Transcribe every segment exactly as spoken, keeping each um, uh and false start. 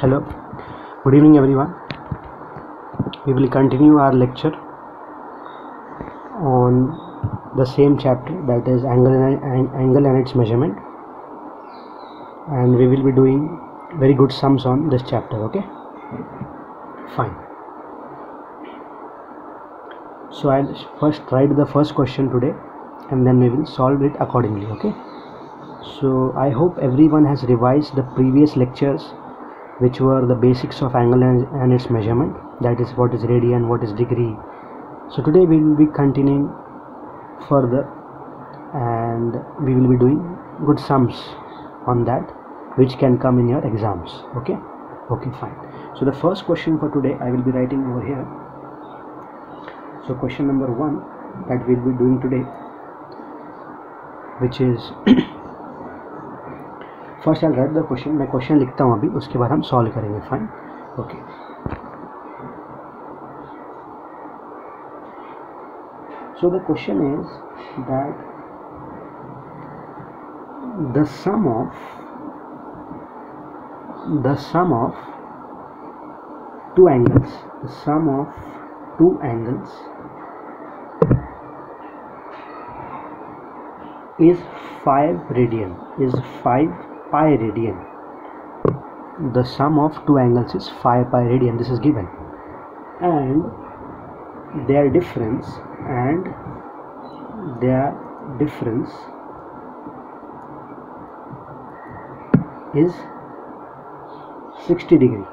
Hello, good evening everyone. We will continue our lecture on the same chapter, that is angle and, angle and its measurement, and we will be doing very good sums on this chapter. Okay, fine. So I'll first write the first question today and then we will solve it accordingly. Okay, so I hope everyone has revised the previous lectures, which were the basics of angle and, and its measurement, that is what is radian, what is degree. So today we will be continuing further and we will be doing good sums on that, which can come in your exams. Okay, okay, fine. So the first question for today I will be writing over here. So question number one that we will be doing today, which is first I write the question. मैं question लिखता हूँ अभी, उसके बाद हम solve करेंगे. Fine, okay. So the question is that the sum of the sum of two angles the sum of two angles is five radian is five pi radian. The sum of two angles is five pi radian. This is given, and their difference and their difference is sixty degree.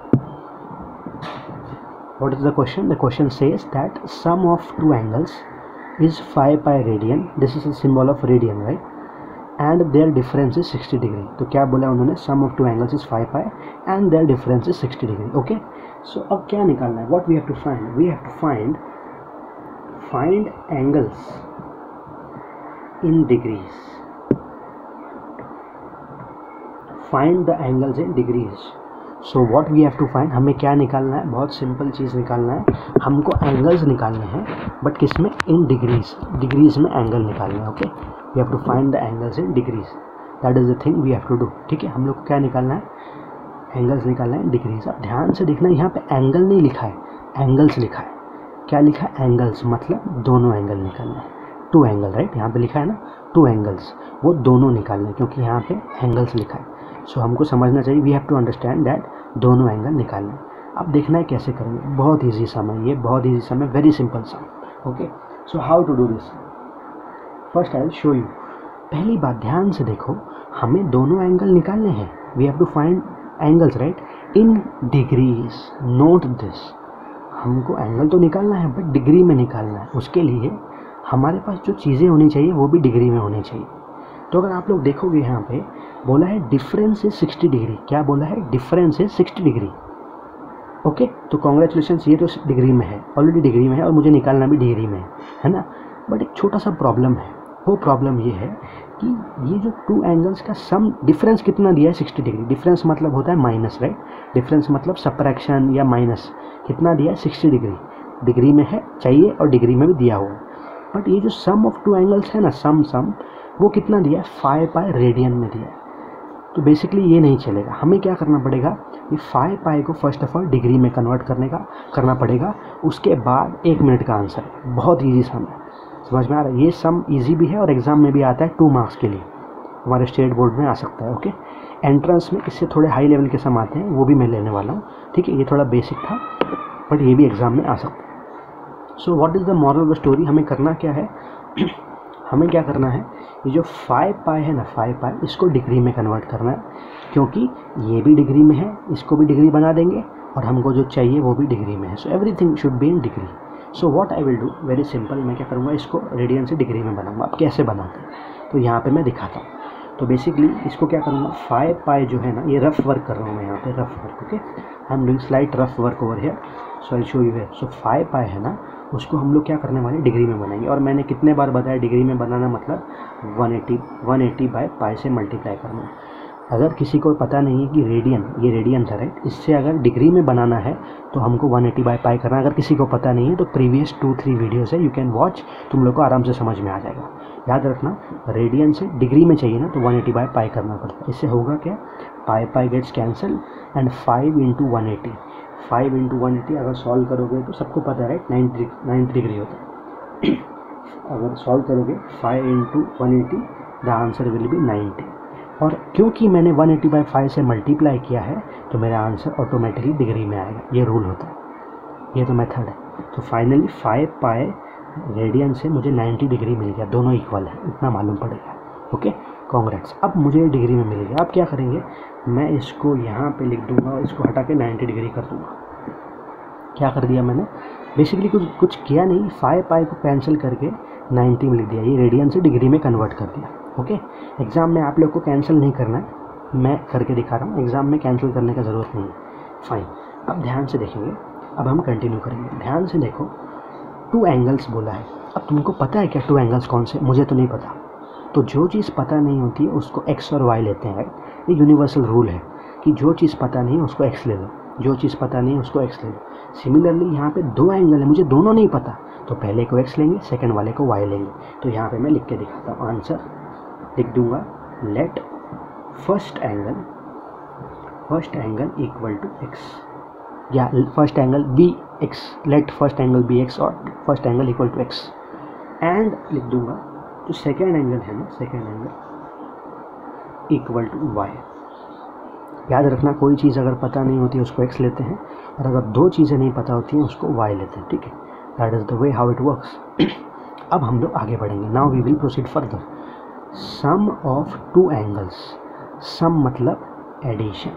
What is the question? The question says that sum of two angles is five pi radian. This is a symbol of radian, right? And their difference is sixty degree. तो क्या बोला उन्होंने? sum of two angles is five pi and their difference is sixty degree. Okay, so अब क्या निकालना है? What we have to find? We have to find find angles in degrees. Find the angles in degrees. So what we have to find, हमें क्या निकालना है? बहुत simple चीज़ निकालना है. हमको एंगल्स निकालने हैं, बट किस में? In degrees. डिग्रीज में एंगल निकालने हैं. Okay, we have to find the angles in degrees. That is the thing we have to do. ठीक है, हम लोग को क्या निकालना है? एंगल्स निकालना है डिग्रीज. अब ध्यान से देखना, यहाँ पे एंगल नहीं लिखा है, एंगल्स लिखा है. क्या लिखा है? एंगल्स, मतलब दोनों एंगल निकालना है. Two angle, right? यहाँ पे लिखा है ना टू एंगल्स, वो दोनों निकालना है, क्योंकि यहाँ पे एंगल्स लिखा है. सो so, हमको समझना चाहिए, we have to understand that दोनों एंगल निकालना है. अब देखना है कैसे करेंगे. बहुत इजी सम है ये, बहुत इजी सम है, very simple sum. Okay, so how to do this? First I will show you. पहली बात ध्यान से देखो, हमें दोनों एंगल निकालने हैं. We have to find angles, right, in degrees. Note this, हमको एंगल तो निकालना है बट डिग्री में निकालना है. उसके लिए हमारे पास जो चीज़ें होनी चाहिए वो भी डिग्री में होनी चाहिए. तो अगर आप लोग देखोगे, यहाँ पे बोला है डिफरेंस इज सिक्सटी डिग्री. क्या बोला है? Difference is sixty degree. Okay, तो कॉन्ग्रेचुलेशंस, ये तो डिग्री में है, ऑलरेडी डिग्री में है, और मुझे निकालना भी डिग्री में है, है ना. बट एक छोटा सा प्रॉब्लम है. वो प्रॉब्लम ये है कि ये जो टू एंगल्स का सम डिफरेंस कितना दिया है? Sixty degree. डिफरेंस मतलब होता है माइनस, राइट? डिफरेंस मतलब सब्ट्रैक्शन या माइनस. कितना दिया है? Sixty degree. डिग्री में है चाहिए और डिग्री में भी दिया हुआ है. बट ये जो सम ऑफ टू एंगल्स है ना, सम सम वो कितना दिया है? फाइव पाई रेडियन में दिया है. तो बेसिकली ये नहीं चलेगा. हमें क्या करना पड़ेगा? ये फाइव पाई को फर्स्ट ऑफ ऑल डिग्री में कन्वर्ट करने का करना पड़ेगा. उसके बाद एक मिनट का आंसर है. बहुत इजी सम है, समझ में आ रहा है? ये सम इजी भी है और एग्जाम में भी आता है, टू मार्क्स के लिए. हमारे स्टेट बोर्ड में आ सकता है. ओके, एंट्रेंस में इससे थोड़े हाई लेवल के सम आते हैं, वो भी मैं लेने वाला हूँ. ठीक है, ये थोड़ा बेसिक था बट ये भी एग्जाम में आ सकता है. So what is the moral of the story? हमें करना क्या है? हमें क्या करना है? ये जो फाइव पाई है ना, फाइव पाई, इसको डिग्री में कन्वर्ट करना है, क्योंकि ये भी डिग्री में है, इसको भी डिग्री बना देंगे और हमको जो चाहिए वो भी डिग्री में है. So everything should be in degree. So what I will do, very simple, मैं क्या करूँगा? इसको रेडियन से डिग्री में बनाऊँगा. अब कैसे बनाते हैं तो यहाँ पे मैं दिखाता हूँ. तो बेसिकली इसको क्या करूँगा? फाइव पाई जो है ना, ये रफ वर्क कर रहा हूँ मैं यहाँ पे, rough work. Okay, I am doing slight rough work over here. So I show you here. So five pi है ना, उसको हम लोग क्या करने वाले? डिग्री में बनाएंगे. और मैंने कितने बार बताया डिग्री में बनाना मतलब one eighty one eighty by pi से मल्टीप्लाई करना. अगर किसी को पता नहीं है कि रेडियन, ये रेडियन था राइट, इससे अगर डिग्री में बनाना है तो हमको वन एटी बाई पाई करना है। अगर किसी को पता नहीं है तो प्रीवियस टू थ्री वीडियोस है, यू कैन वॉच, तुम लोग को आराम से समझ में आ जाएगा। याद रखना, रेडियन से डिग्री में चाहिए ना तो वन एटी बाई पाई करना पड़ता है। इससे होगा क्या, pi pi gets cancel and five into one eighty, five into one eighty अगर सॉल्व करोगे तो सबको पता है राइट, नाइन्टी नाइन्टी डिग्री होता है। अगर सॉल्व करोगे five into one eighty the answer will be ninety. और क्योंकि मैंने वन एटी बाई फाइव से मल्टीप्लाई किया है तो मेरा आंसर ऑटोमेटिकली डिग्री में आएगा। ये रूल होता है, ये तो मेथड है। तो फाइनली फाइव पाई रेडियन से मुझे नाइन्टी डिग्री मिल गया, दोनों इक्वल है, इतना मालूम पड़ेगा। Okay, congrats. अब मुझे डिग्री में मिल गया। अब क्या करेंगे, मैं इसको यहाँ पे लिख दूंगा और इसको हटा के नाइन्टी डिग्री कर दूंगा। क्या कर दिया मैंने, बेसिकली कुछ कुछ किया नहीं, फाइव पाई को कैंसिल करके नाइन्टी में लिख दिया। ये रेडियन से डिग्री में कन्वर्ट कर दिया। ओके, एग्ज़ाम में आप लोग को कैंसिल नहीं करना है, मैं करके दिखा रहा हूँ, एग्ज़ाम में कैंसिल करने का ज़रूरत नहीं है। फाइन, अब ध्यान से देखेंगे, अब हम कंटिन्यू करेंगे। ध्यान से देखो, टू एंगल्स बोला है। अब तुमको पता है क्या टू एंगल्स कौन से, मुझे तो नहीं पता। तो जो चीज़ पता नहीं होती है उसको एक्स और वाई लेते हैं राइट। ये यूनिवर्सल रूल है कि जो चीज़ पता नहीं है उसको एक्स ले लो, जो चीज़ पता नहीं है उसको एक्स ले लो। सिमिलरली यहाँ पे दो एंगल है, मुझे दोनों नहीं पता, तो पहले को एक्स लेंगे, सेकंड वाले को वाई लेंगे। तो यहाँ पे मैं लिख के दिखाता हूँ, आंसर लिख दूंगा, let first angle first angle equal to X, या first angle be X, let first angle be X और first angle equal to X, and लिख दूंगा जो सेकेंड एंगल है ना, second angle equal to Y. याद रखना, कोई चीज़ अगर पता नहीं होती है उसको एक्स लेते हैं, और अगर दो चीज़ें नहीं पता होती हैं उसको वाई लेते हैं। ठीक है, that is the way how it works. अब हम लोग आगे बढ़ेंगे। Now we will proceed further. Sum of two angles, sum मतलब एडिशन,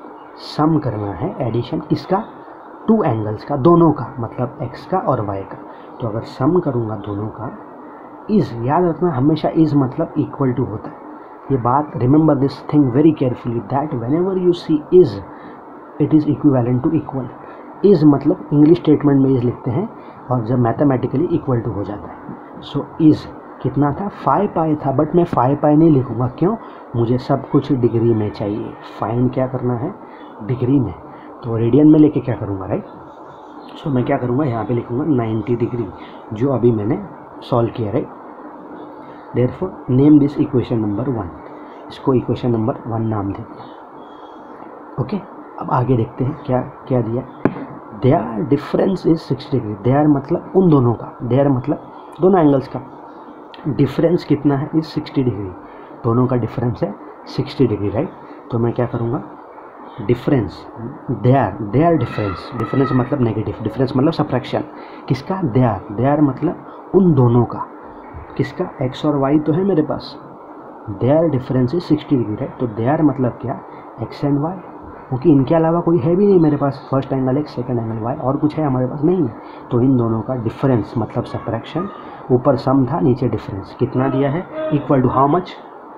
सम करना है, एडिशन किसका, टू एंगल्स का, दोनों का, मतलब एक्स का और वाई का। तो अगर सम करूँगा दोनों का, इज़, याद रखना हमेशा इज़ मतलब इक्वल टू होता है। ये बात, remember this thing very carefully, that whenever you see is it is equivalent to equal. Is मतलब इंग्लिश स्टेटमेंट में इज़ लिखते हैं, और जब मैथमेटिकली इक्वल टू हो जाता है। सो इज़ कितना था, फाइव पाई था, बट मैं फाइव पाई नहीं लिखूँगा, क्यों, मुझे सब कुछ डिग्री में चाहिए। फाइंड क्या करना है, डिग्री में, तो रेडियन में लेके क्या करूँगा राइट। सो मैं क्या करूँगा, यहाँ पे लिखूँगा नाइन्टी डिग्री, जो अभी मैंने सॉल्व किया right. Therefore name this equation number one, इसको इक्वेशन नंबर वन नाम देते हैं। ओके, अब आगे देखते हैं क्या क्या दिया। Their difference is sixty degree, their मतलब उन दोनों का, देयर मतलब दोनों एंगल्स का डिफरेंस कितना है, इज सिक्सटी डिग्री, दोनों का डिफरेंस है सिक्सटी डिग्री राइट। तो मैं क्या करूँगा, difference, their, their difference, difference मतलब नेगेटिव, डिफरेंस मतलब सब्ट्रैक्शन, किसका, देयर, देयर मतलब उन दोनों का, किसका, एक्स और वाई तो है मेरे पास, their difference is sixty degree right. तो देयर मतलब क्या, एक्स एंड वाई, क्योंकि इनके अलावा कोई है भी नहीं मेरे पास, first angle X, second angle Y, और कुछ है हमारे पास नहीं है। तो इन दोनों का डिफरेंस मतलब सब्ट्रैक्शन, ऊपर सम था नीचे डिफरेंस, कितना दिया है, equal to how much,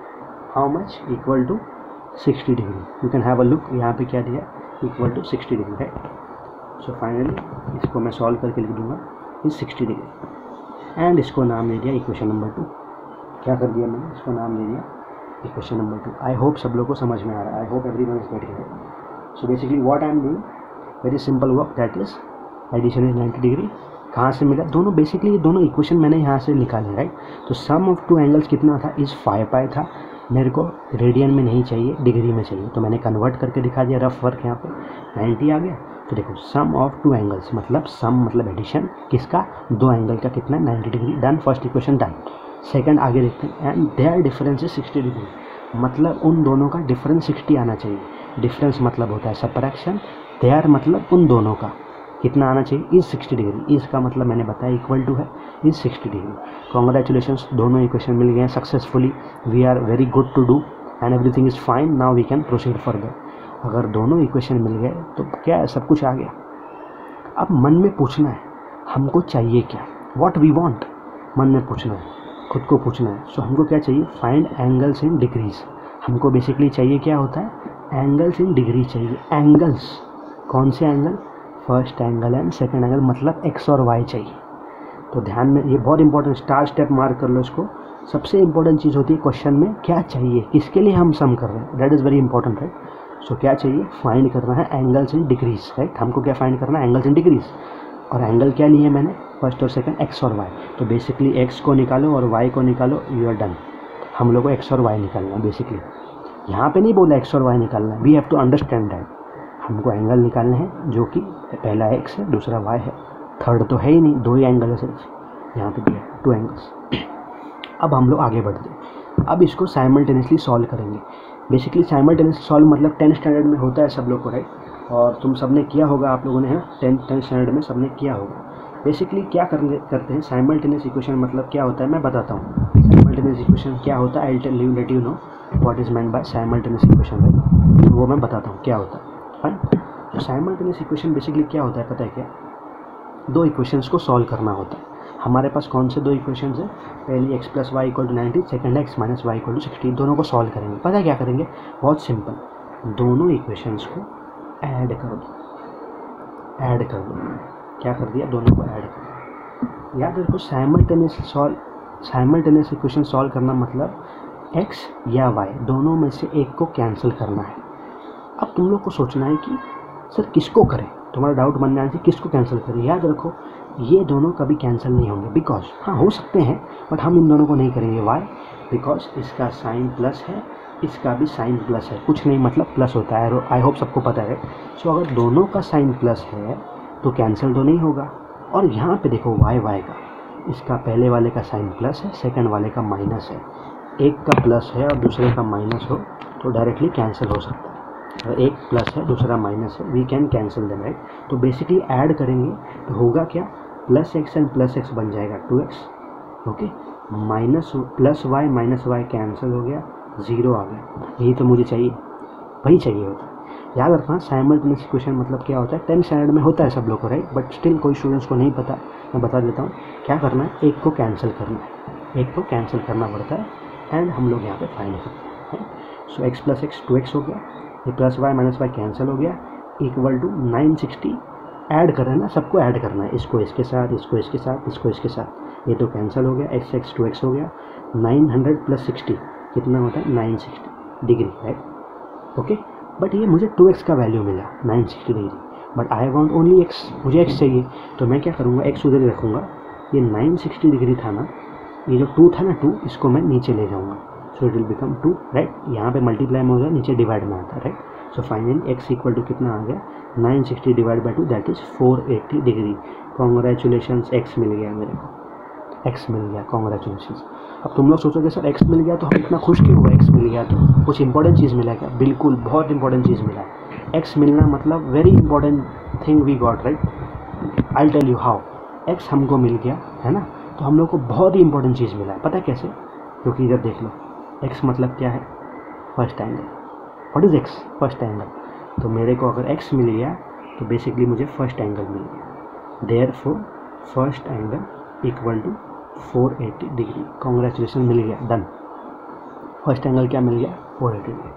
how much equal to sixty degree. You can have a look, यहाँ पे क्या दिया, equal to sixty degree right. So finally इसको मैं सॉल्व करके लिख दूंगा, इज सिक्सटी डिग्री, एंड इसको नाम दे दिया इक्वेशन नंबर टू। क्या कर दिया मैंने, इसको नाम दे दिया equation number two. I hope सब लोग को समझ में आ रहा है, I hope everyone is getting it. So basically what I am doing, very simple work, that is addition is ninety degree. कहाँ से मिला, दोनों, बेसिकली ये दोनों इक्वेशन मैंने यहाँ से निकाले राइट। तो सम ऑफ टू एंगल्स कितना था, इज फाइव पाई था, मेरे को रेडियन में नहीं चाहिए, डिग्री में चाहिए, तो मैंने कन्वर्ट करके दिखा दिया, रफ वर्क यहाँ पे नाइन्टी आ गया। तो देखो सम ऑफ टू एंगल्स मतलब सम मतलब एडिशन, किसका, दो एंगल का, कितना, ninety degree, done, first equation done. Second आगे देखते हैं, and their difference is sixty degree, मतलब उन दोनों का डिफरेंस सिक्सटी आना चाहिए। डिफरेंस मतलब होता है सब्ट्रैक्शन, देयर मतलब उन दोनों का कितना आना चाहिए, इज सिक्सटी डिग्री, इज का मतलब मैंने बताया इक्वल टू है, इज सिक्सटी डिग्री। कॉन्ग्रेचुलेशंस, दोनों इक्वेशन मिल गए हैं successfully, we are very good to do and everything is fine, now we can proceed further. अगर दोनों इक्वेशन मिल गए तो क्या है, सब कुछ आ गया। अब मन में पूछना है हमको चाहिए क्या, व्हाट वी वांट, मन में पूछना है, खुद को पूछना है। सो so, हमको क्या चाहिए, फाइंड एंगल्स इन डिग्रीज। हमको बेसिकली चाहिए क्या होता है, एंगल्स इन डिग्री चाहिए। एंगल्स कौन से angle, first angle and second angle, मतलब एक्स और वाई चाहिए। तो ध्यान में, ये बहुत इंपॉर्टेंट, स्टार स्टेप मार्क कर लो इसको, सबसे इंपॉर्टेंट चीज़ होती है क्वेश्चन में क्या चाहिए, किसके लिए हम सम कर रहे हैं, that is very important right. So क्या चाहिए, फाइंड करना है एंगल्स इन डिग्रीज राइट। हमको क्या फाइंड करना है, एंगल्स इन डिग्रीज। और एंगल क्या लिए मैंने, फर्स्ट और सेकंड, एक्स और वाई। तो बेसिकली एक्स को निकालो और वाई को निकालो, यू आर डन। हम लोग को एक्स और वाई निकालना है बेसिकली। यहाँ पे नहीं बोला एक्स और वाई निकालना है, we have to understand that. हमको एंगल निकालने हैं जो कि पहला एक्स है, दूसरा वाई है, थर्ड तो है ही नहीं, दो ही एंगल है सिर्फ, यहाँ पे दिया टू एंगल्स। अब हम लोग आगे बढ़ते हैं, अब इसको साइमल्टेनियसली सॉल्व करेंगे। बेसिकली साइमल्टेनियसली सॉल्व मतलब टेंथ स्टैंडर्ड में होता है सब लोग को राइट, और तुम सब ने किया होगा, आप लोगों ने है टेंथ टेंथ स्टैंडर्ड में सब ने किया होगा। बेसिकली क्या करेंगे करते हैं साइमल्टेनियस इक्वेशन मतलब क्या होता है मैं बताता हूँ। साइमल्टेनियस इक्वेशन क्या होता है, I tell you let you know what is meant by simultaneous equation right, वो मैं बताता हूँ क्या होता है। फाइन, तो साइमल्टेनियस इक्वेशन बेसिकली क्या होता है पता है क्या, दो इक्वेशंस को सॉल्व करना होता है। हमारे पास कौन से दो इक्वेशंस हैं, पहली X plus Y equal to ninety, second X minus Y equal to sixteen, दोनों को सॉल्व करेंगे। पता है क्या करेंगे, बहुत सिंपल, दोनों इक्वेशंस को ऐड कर दो, ऐड कर दो, क्या कर दिया, दोनों को ऐड कर दो। याद रखो simultaneous solve, simultaneous equation solve करना मतलब एक्स या वाई दोनों में से एक को कैंसिल करना है। अब तुम लोग को सोचना है कि सर किसको करें, तुम्हारा डाउट मन में आना चाहिए किसको कैंसिल करें। याद रखो ये दोनों कभी कैंसिल नहीं होंगे, बिकॉज हाँ हो सकते हैं बट हम इन दोनों को नहीं करेंगे। वाई, बिकॉज इसका साइन प्लस है, इसका भी साइन प्लस है, कुछ नहीं मतलब प्लस होता है, आई होप सबको पता है। सो so, अगर दोनों का साइन प्लस है तो कैंसिल तो नहीं होगा। और यहाँ पे देखो वाई वाई का, इसका पहले वाले का साइन प्लस है, सेकंड वाले का माइनस है, एक का प्लस है और दूसरे का माइनस हो तो डायरेक्टली कैंसिल हो सकता है। अगर एक प्लस है दूसरा माइनस है, we can cancel them right. तो बेसिकली ऐड करेंगे तो होगा क्या, plus x and plus x बन जाएगा two x, okay, minus plus y minus y cancel हो गया, ज़ीरो आ गया। यही तो मुझे चाहिए, वही चाहिए होता है। याद रखना साइमल्टेनियस इक्वेशन मतलब क्या होता है, टेंथ स्टैंडर्ड में होता है सब लोग को राइट, बट स्टिल कोई स्टूडेंट्स को नहीं पता, मैं बता देता हूँ। क्या करना है, एक को कैंसिल करना है, एक को कैंसिल करना पड़ता है एंड हम लोग यहाँ पे फाइंड करते हैं। So x plus x two x हो गया, ये plus y minus y cancel हो गया, equal to nine sixty. Add कर रहे हैं ना, सबको ऐड करना है, इसको इसके साथ, इसको इसके साथ, इसको इसके साथ, ये तो कैंसिल हो गया, एक्स एक्स टू एक्स हो गया, नाइन हंड्रेड प्लस सिक्सटी कितना होता है, nine sixty degree right, okay. But ये मुझे टू एक्स का वैल्यू मिला nine sixty degree, but I want only x, मुझे एक्स चाहिए। तो मैं क्या करूँगा, एक्स उधर ही रखूँगा, ये नाइन सिक्सटी डिग्री था ना, ये जो टू था ना टू, इसको मैं नीचे ले जाऊँगा, so it will become two right. यहाँ पे मल्टीप्लाई में हो जाए, नीचे डिवाइड में आता है right. So finally x equal to कितना आ गया, nine sixty divide by two that is four eighty degree. Congratulations, x मिल गया मेरे को, एक्स मिल गया, कॉन्ग्रेचुलेशंस। अब तुम लोग सोचोगे सर एक्स मिल गया तो हम इतना खुश क्यों हुआ, एक्स मिल गया तो कुछ इंपॉर्टेंट चीज़ मिला क्या, बिल्कुल बहुत इंपॉर्टेंट चीज़ मिला। एक्स मिलना मतलब very important thing we got right. I tell you how, x हमको मिल गया है ना, तो हम लोग को बहुत ही इंपॉर्टेंट चीज़ मिला है। पता है कैसे, क्योंकि इधर देख लो, एक्स मतलब क्या है, first angle. What is x, first angle. तो मेरे को अगर एक्स मिल गया तो बेसिकली मुझे फर्स्ट एंगल मिल गया, therefore first angle equal to four eighty degree. Congratulation, मिल गया, डन। फर्स्ट एंगल क्या मिल गया, four eighty degree.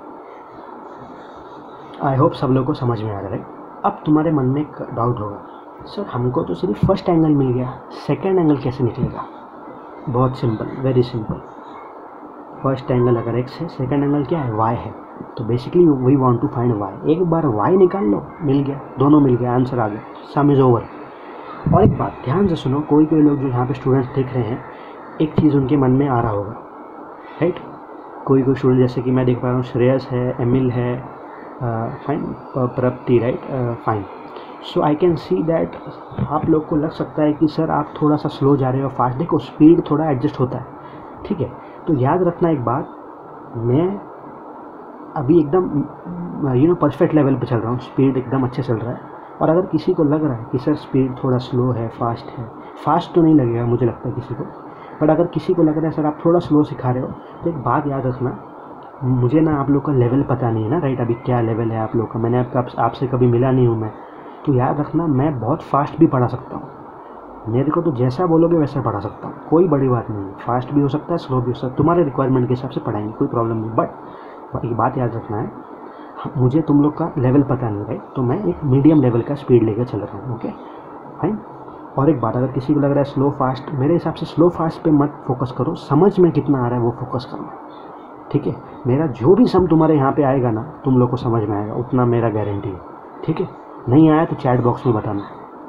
I hope सब लोग को समझ में आ रहा है। अब तुम्हारे मन में एक डाउट होगा, सर हमको तो सिर्फ फर्स्ट एंगल मिल गया, सेकेंड एंगल कैसे निकलेगा। बहुत simple, very simple. First angle अगर एक्स है, सेकेंड एंगल क्या है, वाई है, तो basically we want to find y. एक बार वाई निकाल लो, मिल गया, दोनों मिल गया, आंसर आ गया, सम इज़ ओवर। और एक बात ध्यान से सुनो, कोई कोई लोग जो यहाँ पे स्टूडेंट्स देख रहे हैं, एक चीज़ उनके मन में आ रहा होगा राइट। कोई कोई स्टूडेंट जैसे कि मैं देख पा रहा हूँ, श्रेयस है, एमिल है, fine, Prapti right, fine. So I can see that आप लोग को लग सकता है कि सर आप थोड़ा सा स्लो जा रहे हो, फास्ट। देखो स्पीड थोड़ा एडजस्ट होता है, ठीक है। तो याद रखना एक बात, मैं अभी एकदम यू नो परफेक्ट लेवल पे चल रहा हूँ, स्पीड एकदम अच्छे चल रहा है। और अगर किसी को लग रहा है कि सर स्पीड थोड़ा स्लो है, फास्ट है, फास्ट तो नहीं लगेगा मुझे लगता है किसी को, बट अगर किसी को लग रहा है सर आप थोड़ा स्लो सिखा रहे हो, तो एक बात याद रखना, मुझे ना आप लोग का लेवल पता नहीं है ना राइट, अभी क्या लेवल है आप लोग का, मैंने आपका आपसे कभी मिला नहीं हूँ मैं, तो याद रखना मैं बहुत फास्ट भी पढ़ा सकता हूँ। मेरे को तो जैसा बोलोगे वैसा पढ़ा सकता हूँ, कोई बड़ी बात नहीं है। फास्ट भी हो सकता है, स्लो भी हो सकता है, तुम्हारे रिक्वायरमेंट के हिसाब से पढ़ाएंगे, कोई प्रॉब्लम नहीं। बट एक बात याद रखना है, मुझे तुम लोग का लेवल पता नहीं राइट, तो मैं एक मीडियम लेवल का स्पीड लेकर चल रहा हूँ, ओके फाइन। और एक बात, अगर किसी को लग रहा है स्लो फास्ट, मेरे हिसाब से स्लो फास्ट पे मत फोकस करो, समझ में कितना आ रहा है वो फोकस करो, ठीक है। मेरा जो भी सम तुम्हारे यहाँ पे आएगा ना, तुम लोग को समझ में आएगा, उतना मेरा गारंटी है, ठीक है। नहीं आया तो चैट बॉक्स में बताना,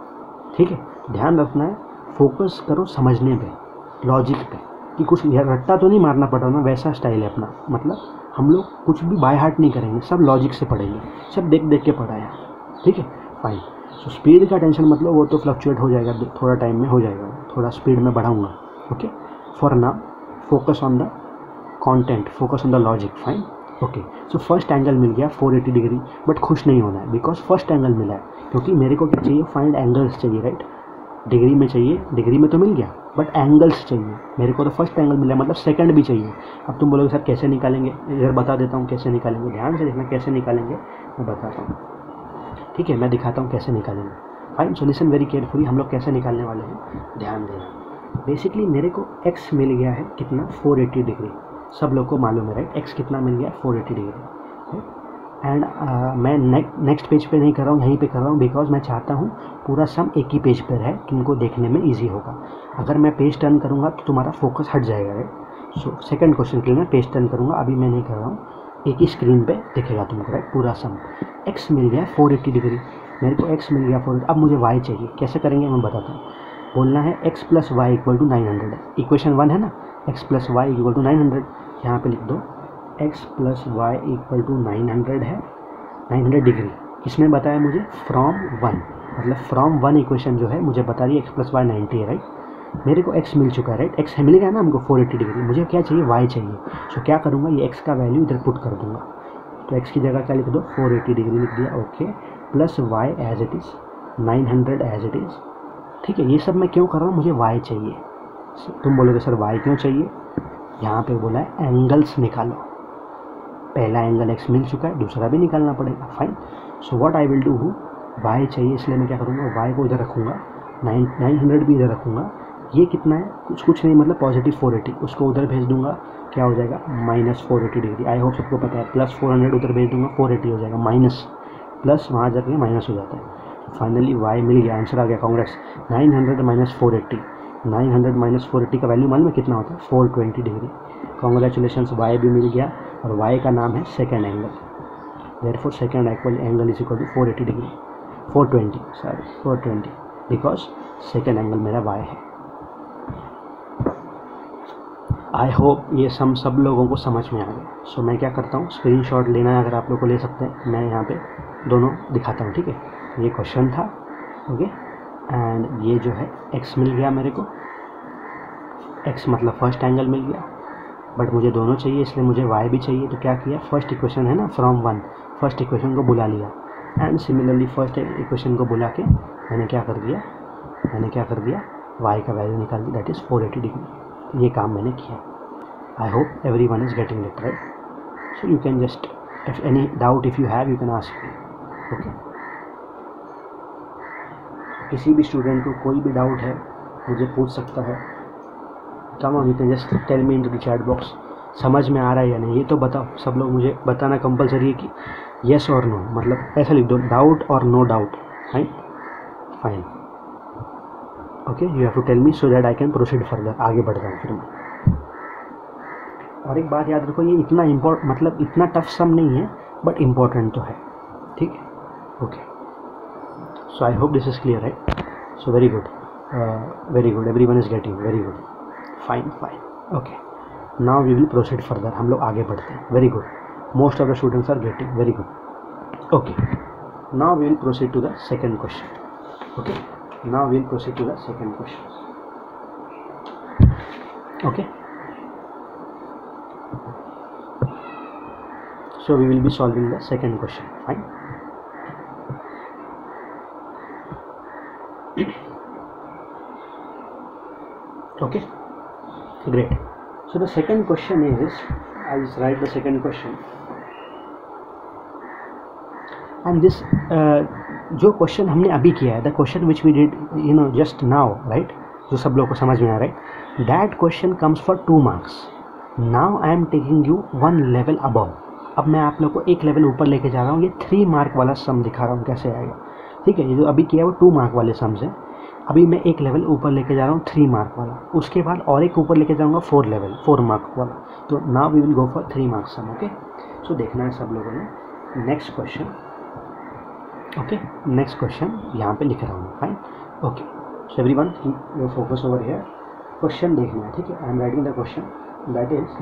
ठीक है। ध्यान रखना है, फोकस करो समझने पे, लॉजिक पे, कि कुछ यार रट्टा तो नहीं मारना पड़ रहा ना, वैसा स्टाइल है अपना। मतलब हम लोग कुछ भी बाय हार्ट नहीं करेंगे, सब लॉजिक से पढ़ेंगे, सब देख देख के पढ़ाया, ठीक है, फाइन। सो स्पीड का टेंशन मतलब वो तो फ्लक्चुएट हो जाएगा, थोड़ा टाइम में हो जाएगा, थोड़ा स्पीड में बढ़ाऊँगा, okay. For now focus on the content, focus on the logic, fine, okay. So first angle मिल गया फोर एटी डिग्री, बट खुश नहीं होना है बिकॉज फर्स्ट एंगल मिला है, क्योंकि मेरे को क्या चाहिए, फाइंड एंगल्स चाहिए, राइट। डिग्री में चाहिए, डिग्री में तो मिल गया, बट एंगल्स चाहिए मेरे को, तो फर्स्ट एंगल मिला मतलब सेकंड भी चाहिए। अब तुम बोलोगे सर कैसे निकालेंगे, इधर बता देता हूँ कैसे निकालेंगे, ध्यान से देखना कैसे निकालेंगे, मैं बताता हूँ, ठीक है। मैं दिखाता हूँ कैसे निकालेंगे, fine. So listen very carefully, हम लोग कैसे निकालने वाले हैं, ध्यान देना। बेसिकली मेरे को एक्स मिल गया है कितना, फोर एटी डिग्री, सब लोग को मालूम है, राइट। एक्स कितना मिल गया, four eighty degree, and uh, मैं नेक्स्ट पेज पे नहीं कर रहा हूँ, यहीं पे कर रहा हूँ, बिकॉज मैं चाहता हूँ पूरा सम एक ही पेज पर है, तुमको देखने में इजी होगा। अगर मैं पेज टर्न करूँगा तो तुम्हारा फोकस हट जाएगा, राइट। सो सेकंड क्वेश्चन के लिए मैं पेज टर्न करूँगा, अभी मैं नहीं कर रहा हूँ, एक ही स्क्रीन पे दिखेगा तुमको, राइट, पूरा सम। एक्स मिल गया फोर एट्टी डिग्री, मेरे को एक्स मिल गया फोर, अब मुझे वाई चाहिए, कैसे करेंगे मैं बताता हूँ। बोलना है x plus Y equal to nine hundred, equation one है ना, x plus Y equal to nine hundred, यहाँ पर लिख दो x plus Y equal to nine hundred है, नाइन हंड्रेड डिग्री। किसने बताया मुझे, फ्रॉम वन, मतलब फ्रॉम वन इक्वेशन जो है मुझे बता रही है एक्स प्लस वाई नाइन्टी है, राइट। मेरे को एक्स मिल चुका है, राइट, एक्स मिल गया ना हमको फोर एट्टी डिग्री, मुझे क्या चाहिए, वाई चाहिए। सो क्या करूँगा, ये एक्स का वैल्यू इधर पुट कर दूँगा, तो एक्स की जगह क्या लिख दो, फोर एट्टी डिग्री लिख दिया, okay, plus y as it is, nine hundred as it is, ठीक है। ये सब मैं क्यों कर रहा हूँ, मुझे वाई चाहिए। तुम बोलोगे सर वाई क्यों चाहिए, यहाँ पे बोला है एंगल्स निकालो, पहला एंगल एक्स मिल चुका है, दूसरा भी निकालना पड़ेगा, fine. So what I will do, y चाहिए, इसलिए मैं क्या करूँगा, वाई को इधर रखूँगा, नाइन नाइन हंड्रेड भी इधर रखूँगा, ये कितना है, कुछ कुछ नहीं मतलब पॉजिटिव फोर एटी, उसको उधर भेज दूँगा, क्या हो जाएगा, minus four eighty degree. I hope सबको पता है, प्लस फोर हंड्रेड उधर भेज दूँगा, फोर एटी हो जाएगा, माइनस प्लस वहाँ जाके माइनस हो जाता है। फाइनली वाई मिल गया, आंसर आ गया, congrats. Nine hundred minus four eighty, nine hundred minus four eighty का वैल्यू मालूम है कितना होता है, four twenty degree. Congratulation, y भी मिल गया, और वाई का नाम है second angle, therefore second equal angle is equal to four eighty degree, four twenty sorry four twenty, because second angle मेरा वाई है। आई होप ये सम सब लोगों को समझ में आ गया। सो so, मैं क्या करता हूँ, स्क्रीनशॉट लेना है अगर आप लोग को ले सकते हैं, मैं यहाँ पे दोनों दिखाता हूँ, ठीक है। ये क्वेश्चन था, ओके, एंड ये जो है एक्स मिल गया मेरे को, एक्स मतलब फर्स्ट एंगल मिल गया, बट मुझे दोनों चाहिए, इसलिए मुझे वाई भी चाहिए। तो क्या किया, फर्स्ट इक्वेशन है ना फ्रॉम वन, फर्स्ट इक्वेशन को बुला लिया, एंड सिमिलरली फर्स्ट इक्वेशन को बुला के मैंने क्या कर दिया, मैंने क्या कर दिया, वाई का वैल्यू निकाल दिया, that is four eighty degree. ये काम मैंने किया। I hope everyone is getting it, right. So you can just, if any doubt if you have, you can ask me, okay. किसी भी स्टूडेंट को कोई भी डाउट है मुझे पूछ सकता है, come on, you can just tell me into the chat box, समझ में आ रहा है या नहीं ये तो बताओ। सब लोग मुझे बताना कंपलसरी है कि येस और नो, मतलब ऐसा लिख दो, डाउट और no doubt, fine fine, okay. You have to tell me so that I can proceed further, आगे बढ़ जाऊँ फिर मैं। और एक बात याद रखो, ये इतना इम्पोर्ट मतलब इतना टफ सम नहीं है, बट इम्पोर्टेंट तो है, ठीक है, okay. So I hope this is clear, right. So very good, very good, everyone is getting, very good, fine fine, okay. Now we will proceed further, हम लोग आगे बढ़ते हैं, very good, most of the students are getting, very good, okay. Now we will proceed to the second question, okay. Now we will proceed to the second question, okay. So we will be solving the second question, fine. Okay, great. So the second question is, I'll just write the second question. And this uh, जो question हमने अभी किया है, the question which we did, you know, just now, right? जो सब लोगों को समझ में आ रहा है, that question comes for two marks. Now I am taking you one level above. अब मैं आप लोग को एक लेवल ऊपर लेके जा रहा हूँ, ये थ्री मार्क वाला सम दिखा रहा हूँ कैसे आएगा, ठीक है। ये जो अभी किया है वो टू मार्क वाले सम्स हैं, अभी मैं एक लेवल ऊपर लेके जा रहा हूँ थ्री मार्क वाला, उसके बाद और एक ऊपर लेके जाऊँगा फोर लेवल फोर मार्क वाला। तो now we will go for three marks sum. Okay, so देखना है सब लोगों ने। Next question, okay next question यहाँ पे लिख रहा हूँ। Fine, okay, so everyone your focus over here. Question देखना है, ठीक है। I am writing the question, that is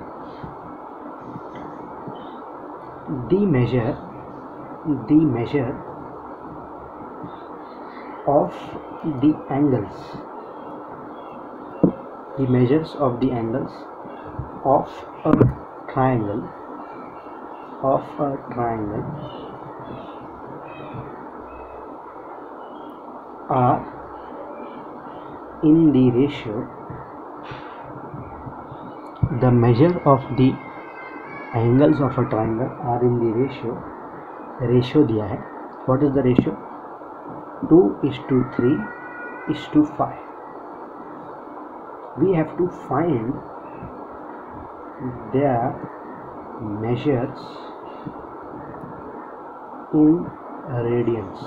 the measure the measure of the angles the measures of the angles of a triangle of a triangle are in the ratio the measure of the angles of a triangle are in the ratio ratio दिया है। what is the ratio? two is to three is to five. We have to find their measures in radians.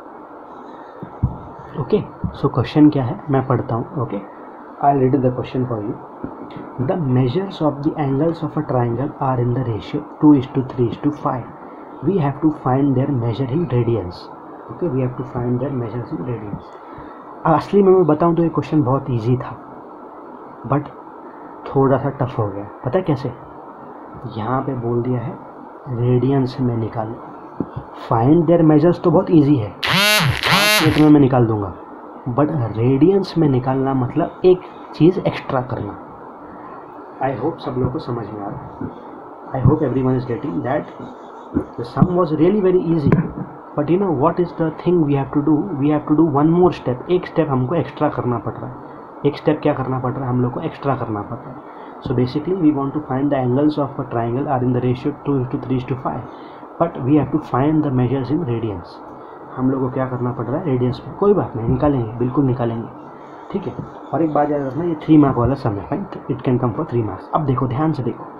Okay, so question क्या है मैं पढ़ता हूँ। okay, I'll read the question for you. The measures of the angles of a triangle are in the ratio two is to three is to five. We have to find their measure in radians. Okay, we have to find that measures in radians. असली में मैं बताऊं तो ये question बहुत easy था, but थोड़ा सा टफ हो गया। पता है कैसे? यहाँ पे बोल दिया है रेडियंस में निकाल। फाइंड देयर मेजर्स तो बहुत इजी है, पाँच मिनट में मैं निकाल दूंगा, बट रेडियंस में निकालना मतलब एक चीज़ एक्स्ट्रा करना। आई होप सब लोगों को समझ में आ रहा। I hope everyone is getting that the sum was really very easy, but you know what is the thing we have to do? We have to do one more step. एक step हमको extra करना पड़ रहा है। एक step क्या करना पड़ रहा है? हम लोग को एक्स्ट्रा करना पड़ रहा है। So basically we want to find the angles of a triangle are in the ratio two to three to five, but we have to find the measures in radians. हम लोग को क्या करना पड़ रहा है? रेडियंस में। कोई बात नहीं, निकालेंगे, बिल्कुल निकालेंगे, ठीक है। और एक बात याद रखना, ये थ्री मार्क वाला सम है, fine, it can come for three marks. अब देखो, ध्यान से देखो,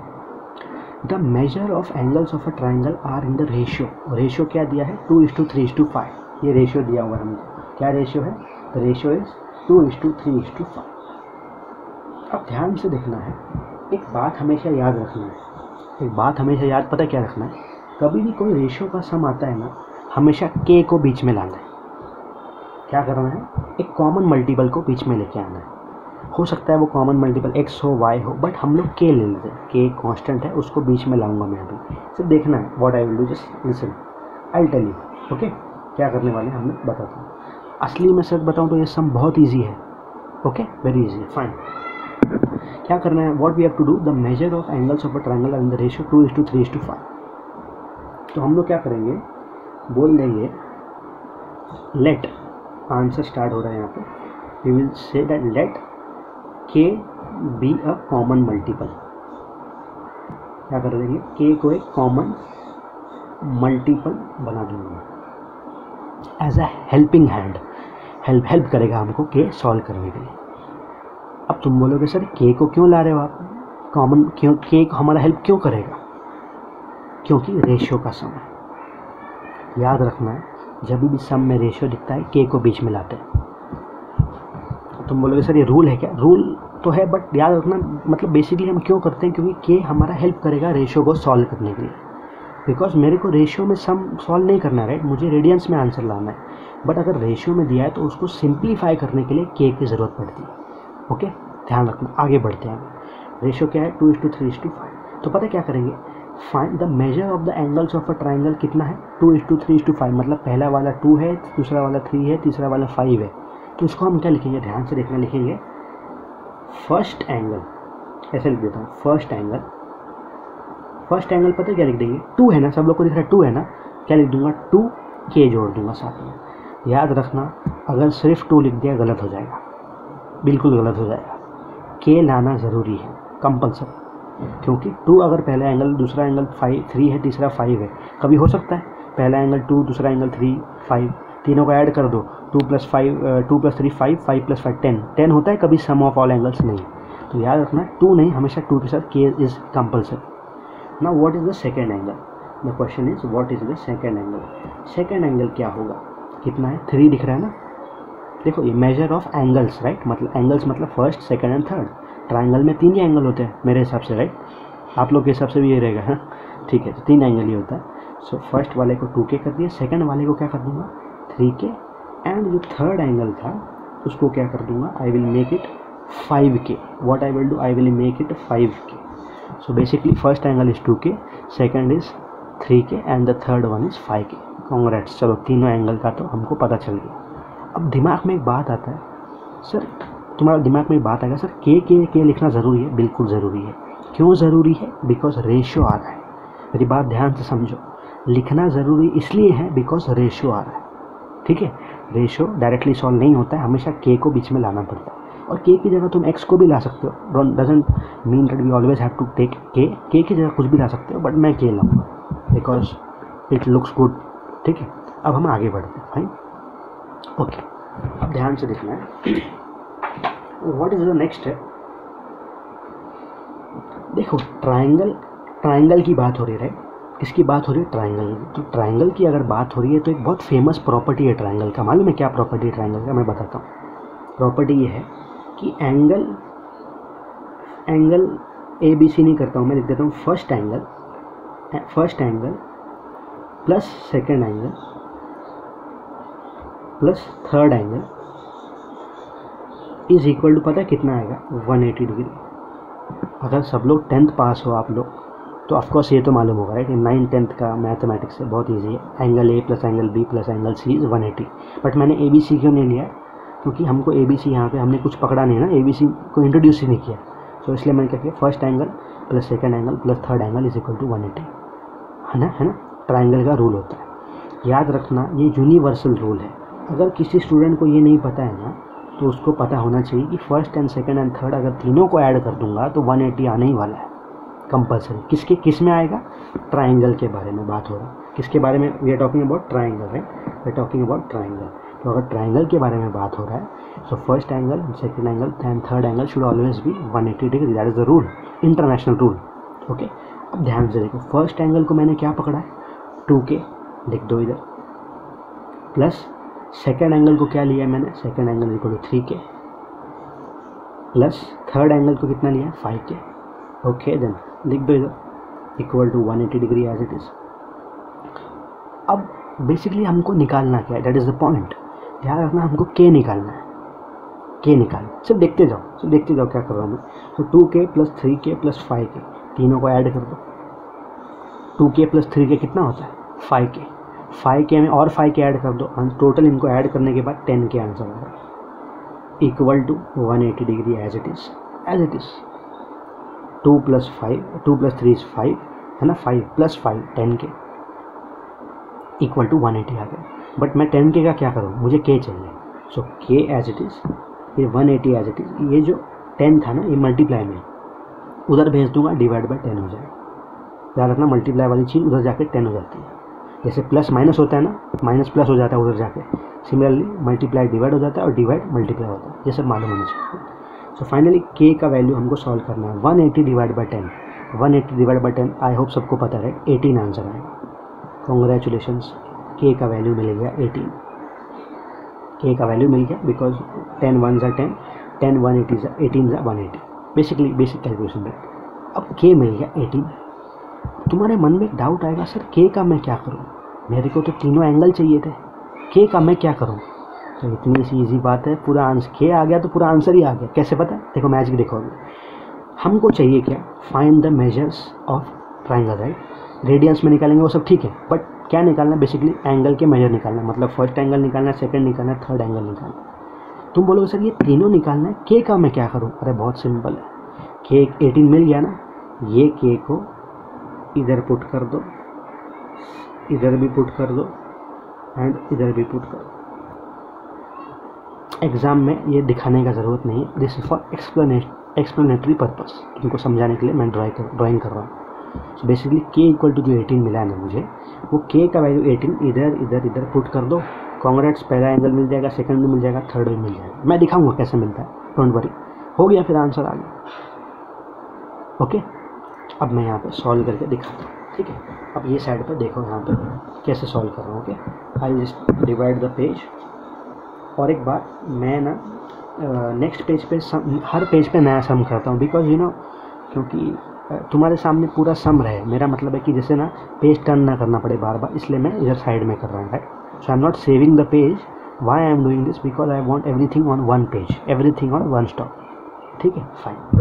the measure of angles of a triangle are in the ratio. Ratio क्या दिया है? Two is to three is to five. ये रेशियो दिया हुआ है हमको। क्या रेशियो है? The ratio is two is to three is to five. अब ध्यान से देखना है, एक बात हमेशा याद रखना है। एक बात हमेशा याद, पता क्या रखना है? कभी भी कोई रेशियो का सम आता है ना, हमेशा के को बीच में लाना है। क्या करना है? एक कॉमन मल्टीपल को बीच में लेके आना है। हो सकता है वो कॉमन मल्टीपल एक्स हो, वाई हो, बट हम लोग के ले लेते हैं। के कांस्टेंट है, उसको बीच में लाऊंगा मैं अभी। सिर्फ देखना है what I will do, just listen, I will tell you. Okay, क्या करने वाले हैं हम लोग बताता हूँ। असली में सच बताऊँ तो ये सम बहुत ईजी है। ओके, वेरी ईजी है, फाइन। क्या करना है? What we have to do, the measure of angles of a triangle in the ratio two is to three is to five. तो हम लोग क्या करेंगे? बोल देंगे लेट, आंसर स्टार्ट हो रहा है यहाँ पे। We will say that let k be a common multiple. क्या कर देंगे? के को एक कॉमन मल्टीपल बना दूंगा as a helping hand. Help help करेगा हमको के सॉल्व करने के लिए। अब तुम बोलोगे सर के को क्यों ला रहे हो आप? कॉमन क्यों? के हमारा हेल्प क्यों करेगा? क्योंकि रेशियो का सम है। याद रखना है, जब भी सम में रेशियो दिखता है के को बीच में लाते हैं। तुम बोलोगे सर ये रूल है क्या? रूल तो है, बट याद रखना, मतलब बेसिकली हम क्यों करते हैं? क्योंकि के हमारा हेल्प करेगा रेशियो को सॉल्व करने के लिए। बिकॉज मेरे को रेशियो में सम सॉल्व नहीं करना है, राइट? मुझे रेडियंस में आंसर लाना है। बट अगर रेशियो में दिया है तो उसको सिंप्लीफाई करने के लिए के की ज़रूरत पड़ती है। ओके, ध्यान रखना। आगे बढ़ते हैं। रेशियो क्या है? Two is to three is to five. तो पता क्या करेंगे? Find the measure of the angles of a triangle कितना है? Two is to three is to five. मतलब पहला वाला टू है, दूसरा वाला थ्री है, तीसरा वाला फाइव है। तो इसको हम क्या लिखेंगे? ध्यान से देखना, लिखेंगे फर्स्ट एंगल। ऐसे लिख देता हूँ, फर्स्ट एंगल। फर्स्ट एंगल पता है क्या लिख देंगे? टू है ना, सब लोग को दिख रहा है टू है ना। क्या लिख दूंगा? टू के जोड़ दूंगा साथ में। याद रखना, अगर सिर्फ टू लिख दिया गलत हो जाएगा, बिल्कुल गलत हो जाएगा। के लाना ज़रूरी है, कंपल्सरी। क्योंकि टू अगर पहला एंगल, दूसरा एंगल फाइव थ्री है, तीसरा फाइव है, कभी हो सकता है पहला एंगल टू, दूसरा एंगल थ्री, फाइव, तीनों को ऐड कर दो, two plus five two plus three five, five plus five ten. Ten होता है कभी, सम ऑफ ऑल एंगल्स नहीं। तो याद रखना, टू नहीं, हमेशा टू के साथ k is compulsory. Now what is the second angle? The question is what is the second angle? Second angle क्या होगा? कितना है? थ्री दिख रहा है ना, देखो ये मेजर ऑफ एंगल्स राइट, मतलब एंगल्स मतलब first second and third. Triangle में तीन ही एंगल होते हैं मेरे हिसाब से राइट, आप लोग के हिसाब से भी ये रहेगा हाँ ठीक है, तो तीन एंगल ही होता है। सो फर्स्ट वाले को टू के कर दिया, सेकंड वाले को क्या कर दूंगा थ्री के, एंड जो थर्ड एंगल था उसको क्या कर दूंगा, I will make it five k. What I will do, I will make it five k. So basically first angle is two k, second is three k and the third one is five k. Congrats, चलो तीनों angle का तो हमको पता चल गया। अब दिमाग में एक बात आता है, सर तुम्हारा दिमाग में एक बात आएगा, सर के के के लिखना ज़रूरी है? बिल्कुल ज़रूरी है। क्यों ज़रूरी है? बिकॉज रेशियो आ रहा है। मेरी बात ध्यान से समझो, लिखना ज़रूरी इसलिए है बिकॉज रेशियो आ रहा है, ठीक है। रेशियो डायरेक्टली सॉल्व नहीं होता है, हमेशा के को बीच में लाना पड़ता है, और के की जगह तुम एक्स को भी ला सकते हो। Doesn't mean that we always have to take k, k की जगह कुछ भी ला सकते हो, बट मैं के लाऊंगा बिकॉज इट लुक्स गुड, ठीक है। अब हम आगे बढ़ते हैं, फाइन, ओके। अब ध्यान से देखना है what is the next step. देखो ट्राइंगल, ट्राइंगल की बात हो रही है राइट, किसकी बात हो रही है? ट्राइंगल। तो ट्राइंगल की अगर बात हो रही है तो एक बहुत फेमस प्रॉपर्टी है ट्राइंगल का, मालूम है क्या प्रॉपर्टी है ट्राइंगल का? मैं बताता हूँ। प्रॉपर्टी ये है कि angle, angle A B C नहीं करता हूँ मैं, लिख देता हूँ first angle, first angle plus second angle plus third angle is equal to, पता है कितना आएगा? One eighty degree. अगर सब लोग टेंथ पास हो आप लोग तो ऑफकोर्स ये तो मालूम होगा राइट, नाइन टेंथ का मैथमेटिक्स है, बहुत ईजी है। Angle A plus angle B plus angle C is one eighty. But मैंने ए बी सी क्यों नहीं लिया? क्योंकि हमको ए बी सी यहाँ पे हमने कुछ पकड़ा नहीं ना, ए बी सी को इंट्रोड्यूस ही नहीं किया। सो so, इसलिए मैंने क्या किया, first angle plus second angle plus third angle is equal to one eighty, है ना, है ना। ट्राइंगल का रूल होता है, याद रखना ये यूनिवर्सल रूल है। अगर किसी स्टूडेंट को ये नहीं पता है ना, तो उसको पता होना चाहिए कि first and second and third अगर तीनों को ऐड कर दूंगा तो वन एटी आने ही वाला है कंपलसरी। किसके किस में आएगा? ट्राइंगल के बारे में बात हो रहा है। किसके बारे में? We are talking about triangle right, we are talking about triangle. तो अगर ट्राइंगल के बारे में बात हो रहा है, so first angle, second angle and third angle should always be one eighty degree, that is the rule, international rule, okay. अब ध्यान से देखो, फर्स्ट एंगल को मैंने क्या पकड़ा है? टू के, लिख दो इधर, प्लस सेकेंड एंगल को क्या लिया है मैंने? Second angle equal to three k, plus third angle को कितना लिया? फाइव के, ओके। देन लिख दो इधर equal to one eighty degree as it is. अब बेसिकली हमको निकालना क्या है? That is the point. ध्यान रखना, हमको के निकालना है, के निकालना। सिर्फ देखते जाओ, सिर्फ देखते जाओ क्या कर रहा हूँ मैं। तो two k plus three k plus five k, तीनों को ऐड कर दो। टू के प्लस थ्री के कितना होता है? फाइव के। फाइव के में और फाइव के ऐड कर दो, टोटल इनको ऐड करने के बाद टेन के आंसर होगा, equal to one eighty degree as it is, as it is. Two plus five, two plus three is five, है ना, five plus five ten k, equal to one eighty आ गया। But मैं ten के का क्या करूँ? मुझे के चाहिए। So k as it is, ये one eighty as it is. ये जो टेन था ना, ये मल्टीप्लाई में उधर भेज दूंगा, डिवाइड बाई टेन हो जाएगा। याद रखना, मल्टीप्लाई वाली चीज़ उधर जाके टेन हो जाती है। जैसे प्लस माइनस होता है ना, माइनस प्लस हो जाता है उधर जाके, सिमिलरली मल्टीप्लाई डिवाइड हो जाता है और डिवाइड मल्टीप्लाई होता है। ये सब मालूम होना चाहिए। सो फाइनली के का वैल्यू हमको सॉल्व करना है, one eighty divide by ten, one eighty divide by ten, I hope सबको पता है, एटीन आंसर आएगा। कॉन्ग्रेचुलेशंस, के का वैल्यू मिल गया एटीन। के का वैल्यू मिल गया बिकॉज टेन वन ज़ा टेन, टेन वन एटी ज़ा एटीन ज़ा one eighty, basically basic calculation में। अब के मिल गया एटीन। तुम्हारे मन में एक डाउट आएगा, सर के का मैं क्या करूँ? मेरे को तो तीनों एंगल चाहिए थे, के का मैं क्या करूँ? तो इतनी सी ईजी बात है, पूरा आंसर के आ गया तो पूरा आंसर ही आ गया। कैसे पता है? देखो मैजिक देखो। अभी हमको चाहिए क्या? Find the measures of triangle right. Radians में निकालेंगे वो सब ठीक है, बट क्या निकालना है? बेसिकली एंगल के मेजर निकालना है, मतलब फर्स्ट एंगल निकालना है, सेकंड निकालना है, थर्ड एंगल निकालना है। तुम बोलोगे सर ये तीनों निकालना है, के का मैं क्या करूँ? अरे बहुत सिंपल है, के एटीन मिल गया ना, ये के को इधर पुट कर दो, इधर भी पुट कर दो एंड इधर भी पुट कर दो। एग्ज़ाम में ये दिखाने का ज़रूरत नहीं है, this is for explanate explanatory purpose, तुमको समझाने के लिए मैं ड्राइंग कर ड्राइंग कर रहा हूँ। So basically k equal to जो एटीन मिला है ना मुझे, वो के का वैल्यू एटीन इधर इधर इधर पुट कर दो। कॉन्ग्रेट्स, पहला एंगल मिल जाएगा, सेकंड भी मिल जाएगा, थर्ड भी मिल जाएगा। मैं दिखाऊंगा कैसे मिलता है, डोंट वरी। हो गया, फिर आंसर आ गया। ओके, अब मैं यहाँ पे सॉल्व करके दिखाता हूँ, ठीक है। अब ये साइड पर देखो, यहाँ पे कैसे सॉल्व कर रहा हूँ। Okay, I just divide the page, और एक बात, मैं ना नेक्स्ट पेज पे सम, हर पेज पे नया सम करता हूँ, बिकॉज यू नो, क्योंकि तुम्हारे सामने पूरा सम रहे, मेरा मतलब है कि जैसे ना पेज टर्न ना करना पड़े बार बार, इसलिए मैं इधर साइड में कर रहा हूँ, right. So I am not saving the page, why I am doing this, because I want everything on one page, everything on one stop, ठीक है, फाइन,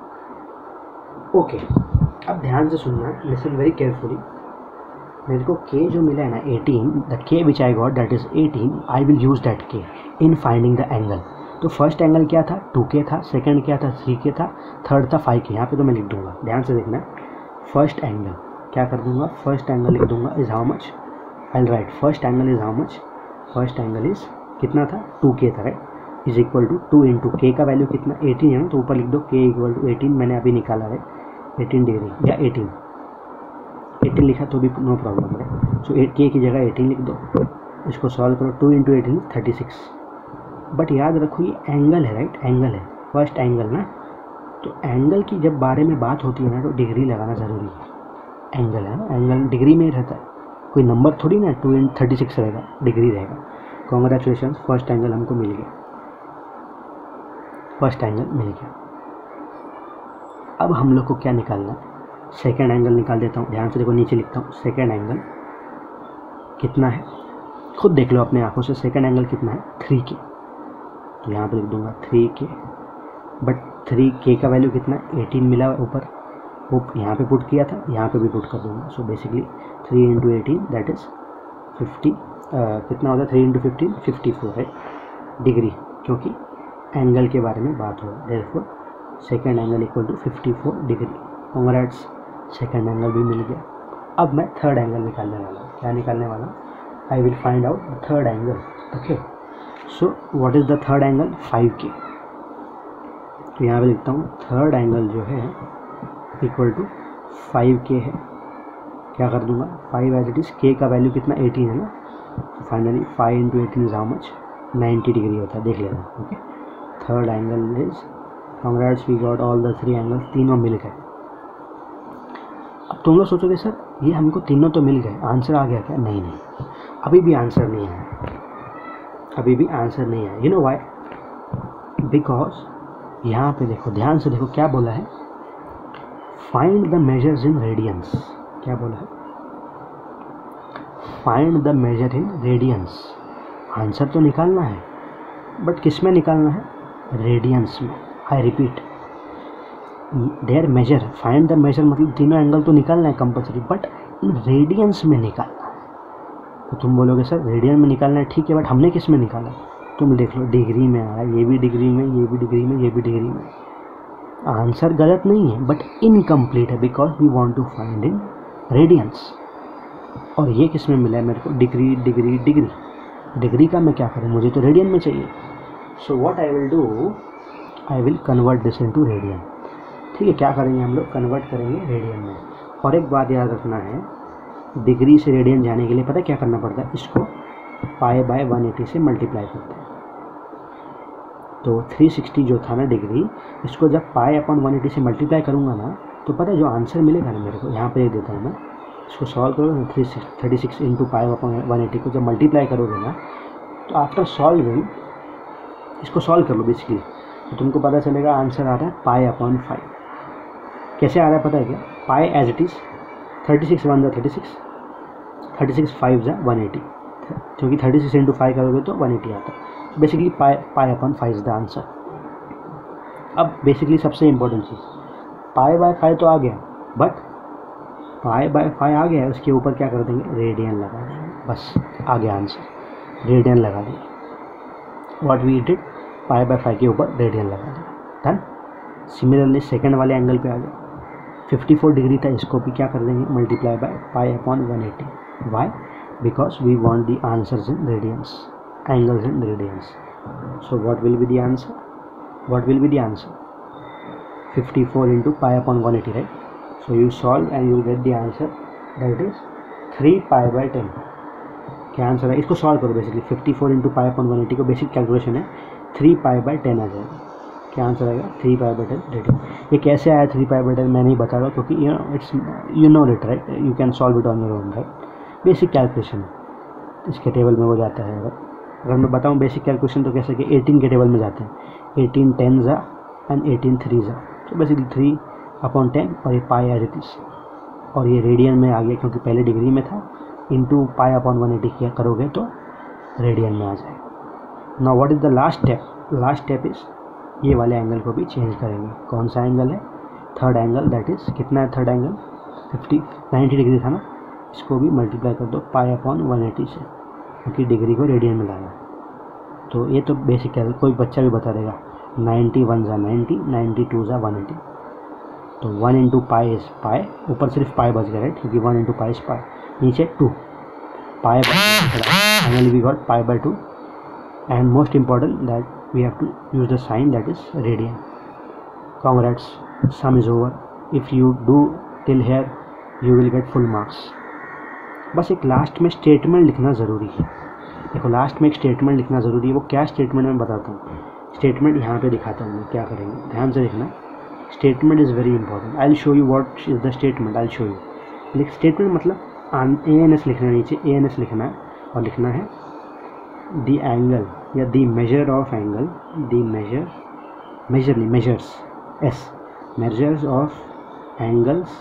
ओके। अब ध्यान से सुनना, लिसन वेरी केयरफुली। मेरे को k जो मिला है ना eighteen, the k which I got that is eighteen, I will use that k in finding the angle. तो फर्स्ट एंगल क्या था, टू के था, सेकंड क्या था, थ्री के था, थर्ड था फाइव के। यहाँ पे तो मैं लिख दूंगा, ध्यान से देखना। फर्स्ट एंगल क्या कर दूंगा, फर्स्ट एंगल लिख दूंगा is how much, I will write first angle is how much, first angle is कितना था, टू के था, right, is equal to two into k का वैल्यू कितना, एटीन है ना, तो ऊपर लिख दो k इक्वल टू एटीन, मैंने अभी निकाला है एटीन डिग्री या एटीन, एटीन लिखा तो भी नो प्रॉब्लम है। सो एट के की जगह एटीन लिख दो, इसको सॉल्व करो, two into eighteen thirty six. But याद रखो ये एंगल है, राइट, एंगल है, फर्स्ट एंगल ना, तो एंगल की जब बारे में बात होती है ना तो डिग्री लगाना ज़रूरी है। एंगल है ना, एंगल डिग्री में ही रहता है, कोई नंबर थोड़ी ना टू इंटू थर्टी सिक्स रहेगा, डिग्री रहेगा। कॉन्ग्रेचुलेशन, फर्स्ट एंगल हमको मिल गया, फर्स्ट एंगल मिल गया। अब हम लोग को क्या निकालना है, सेकेंड एंगल निकाल देता हूँ, ध्यान से देखो, नीचे लिखता हूँ, सेकेंड एंगल कितना है, खुद देख लो अपने आंखों से, सेकेंड एंगल कितना है, थ्री के, तो यहाँ पे लिख दूंगा थ्री के, बट थ्री के का वैल्यू कितना है, एटीन मिला ऊपर, वो यहाँ पे पुट किया था, यहाँ पे भी पुट कर दूंगा। So basically three into eighteen that is fifty, कितना होता है, three into fifteen fifty four है डिग्री, क्योंकि एंगल के बारे में बात हो रही है, therefore second angle equal to fifty four degree. Congrats, second angle भी मिल गया। अब मैं थर्ड एंगल निकालने वाला हूँ, क्या निकालने वाला हूँ, I will find out the third angle, okay. So what is the third angle, five k, तो यहाँ पे लिखता हूँ थर्ड एंगल जो है इक्वल टू फाइव के है, क्या कर दूंगा, फाइव एज इट इज़, के का वैल्यू कितना, एटीन है ना, तो finally five into eighteen is how much, ninety degree होता है, देख लेना, okay. Third angle is, congrats, we got all the three angles, तीनों मिल गए। अब तुम लोग सोचोगे सर ये हमको तीनों तो मिल गए, आंसर आ गया क्या, नहीं नहीं, अभी भी आंसर नहीं आया, अभी भी आंसर नहीं आया। यू नो व्हाई, बिकॉज यहाँ पे देखो, ध्यान से देखो क्या बोला है, find the measures in radians, क्या बोला है, find the measure in radians. Answer तो निकालना है, बट किस में निकालना है, रेडियंस में। I repeat, their measure, find the measure मतलब तीनों एंगल तो निकालना है कंपल्सरी, बट इन रेडियंस में निकालना है। तो तुम बोलोगे सर रेडियन में निकालना है, ठीक है, बट हमने किस में निकाला, तुम देख लो, डिग्री में आया, ये भी डिग्री में, ये भी डिग्री में, ये भी डिग्री में। आंसर गलत नहीं है, बट इनकम्प्लीट है, because we want to find in radians. और ये किस में मिला है मेरे को, डिग्री डिग्री डिग्री, डिग्री का मैं क्या करूँ, मुझे तो रेडियन में चाहिए। So what I will do, I will convert this into radian, ठीक है। क्या करेंगे हम लोग, कन्वर्ट करेंगे रेडियन में। और एक बात याद रखना है, डिग्री से रेडियन जाने के लिए पता है क्या करना पड़ता है, इसको पाई बाय वन एटी से मल्टीप्लाई करते हैं। तो थ्री सिक्सटी जो था ना डिग्री, इसको जब पाई अपॉन वन एटी से मल्टीप्लाई करूँगा ना, तो पता है जो आंसर मिलेगा ना मेरे को, यहाँ पे देता हूँ मैं, इसको सॉल्व करो ना, three six thirty six into pi upon one eighty को जब मल्टीप्लाई करोगे ना, तो आफ्टर सॉल्विंग इसको सॉल्व कर लो बेसिकली, तो तुमको पता चलेगा आंसर आ रहा है पाई अपॉन फाइव। कैसे आ रहा है पता है क्या, pi as it is, thirty six one जा thirty six, thirty six five जा वन एटी, क्योंकि थर्टी सिक्स इंटू फाइव करोगे तो वन एटी आता है। Basically pi pi upon five is the answer. अब बेसिकली सबसे इम्पोर्टेंट चीज़, पाई बाय फाइव तो आ गया, बट पाई बाय फाइव आ गया है, उसके ऊपर क्या कर देंगे, रेडियन लगा देंगे, बस आ गया आंसर, रेडियन लगा देंगे। What we did, pi by five के ऊपर रेडियन लगा देंगे, डन। सिमिलरली सेकंड वाले एंगल पे आ गया, फिफ्टी फोर डिग्री था, इसको भी क्या कर देंगे, multiply by pi upon one eighty. Why, because we want the answers in radians, angles in radians. So what will be the answer, what will be the answer, fifty four into pi upon one eighty, right. So you solve and you get the answer, that is three pi by ten. क्या answer है, इसको solve करो, basically fifty four into pi upon one eighty को basic calculation है, three pi by ten आ जाएगा। क्या answer आएगा, three pi by ten radian. ये कैसे आया थ्री पाई बाय टेन मैं नहीं बता रहा, क्योंकि you know it's you know it, right, you can solve it on your own, right, basic calculation है, इसके टेबल में हो जाता है, राइट। अगर मैं बताऊँ बेसिक कैलकुलेशन तो कैसे कि एटीन के टेबल में जाते हैं, एटीन टेन ज़ा एंड एटीन थ्री ज़ा, तो बेसिकली थ्री अपॉन टेन और ये पाई एज इट इज़, और ये रेडियन में आ गया क्योंकि पहले डिग्री में था, into pi upon one eighty किया करोगे तो रेडियन में आ जाएगा। Now what is the last step, last step is ये वाले एंगल को भी चेंज करेंगे। कौन सा एंगल है, थर्ड एंगल, दैट इज़ कितना है third angle, fifty ninety degree था ना, इसको भी मल्टीप्लाई कर दो पाई अपॉन वन एटी से, क्योंकि डिग्री को रेडियन में लाना। तो ये तो बेसिक है, कोई बच्चा भी बता देगा, नाइन्टी वन ज़ा नाइन्टी, नाइन्टी टू ज़ा वन एटी, तो one into pi is pi, ऊपर सिर्फ पाई बच गया राइट, क्योंकि one into pi is pi, नीचे two, pi by finally we got pi by two, and most important that we have to use the sign that is radian. Congrats, sum is over, if you do till here you will get full marks. बस एक last में statement लिखना ज़रूरी है, देखो last में एक statement लिखना ज़रूरी है। वो क्या स्टेटमेंट मैं बताता हूँ, स्टेटमेंट यहाँ पे दिखाता हूँ मैं क्या करेंगे, ध्यान से देखना। Statement is very important, I will show you what is the statement, I will show you. लिख स्टेटमेंट मतलब ए एन एस लिखना है, नीचे ए एन एस लिखना है और लिखना है द एंगल या the measure of angle, the measure measure नहीं measures S measures of angles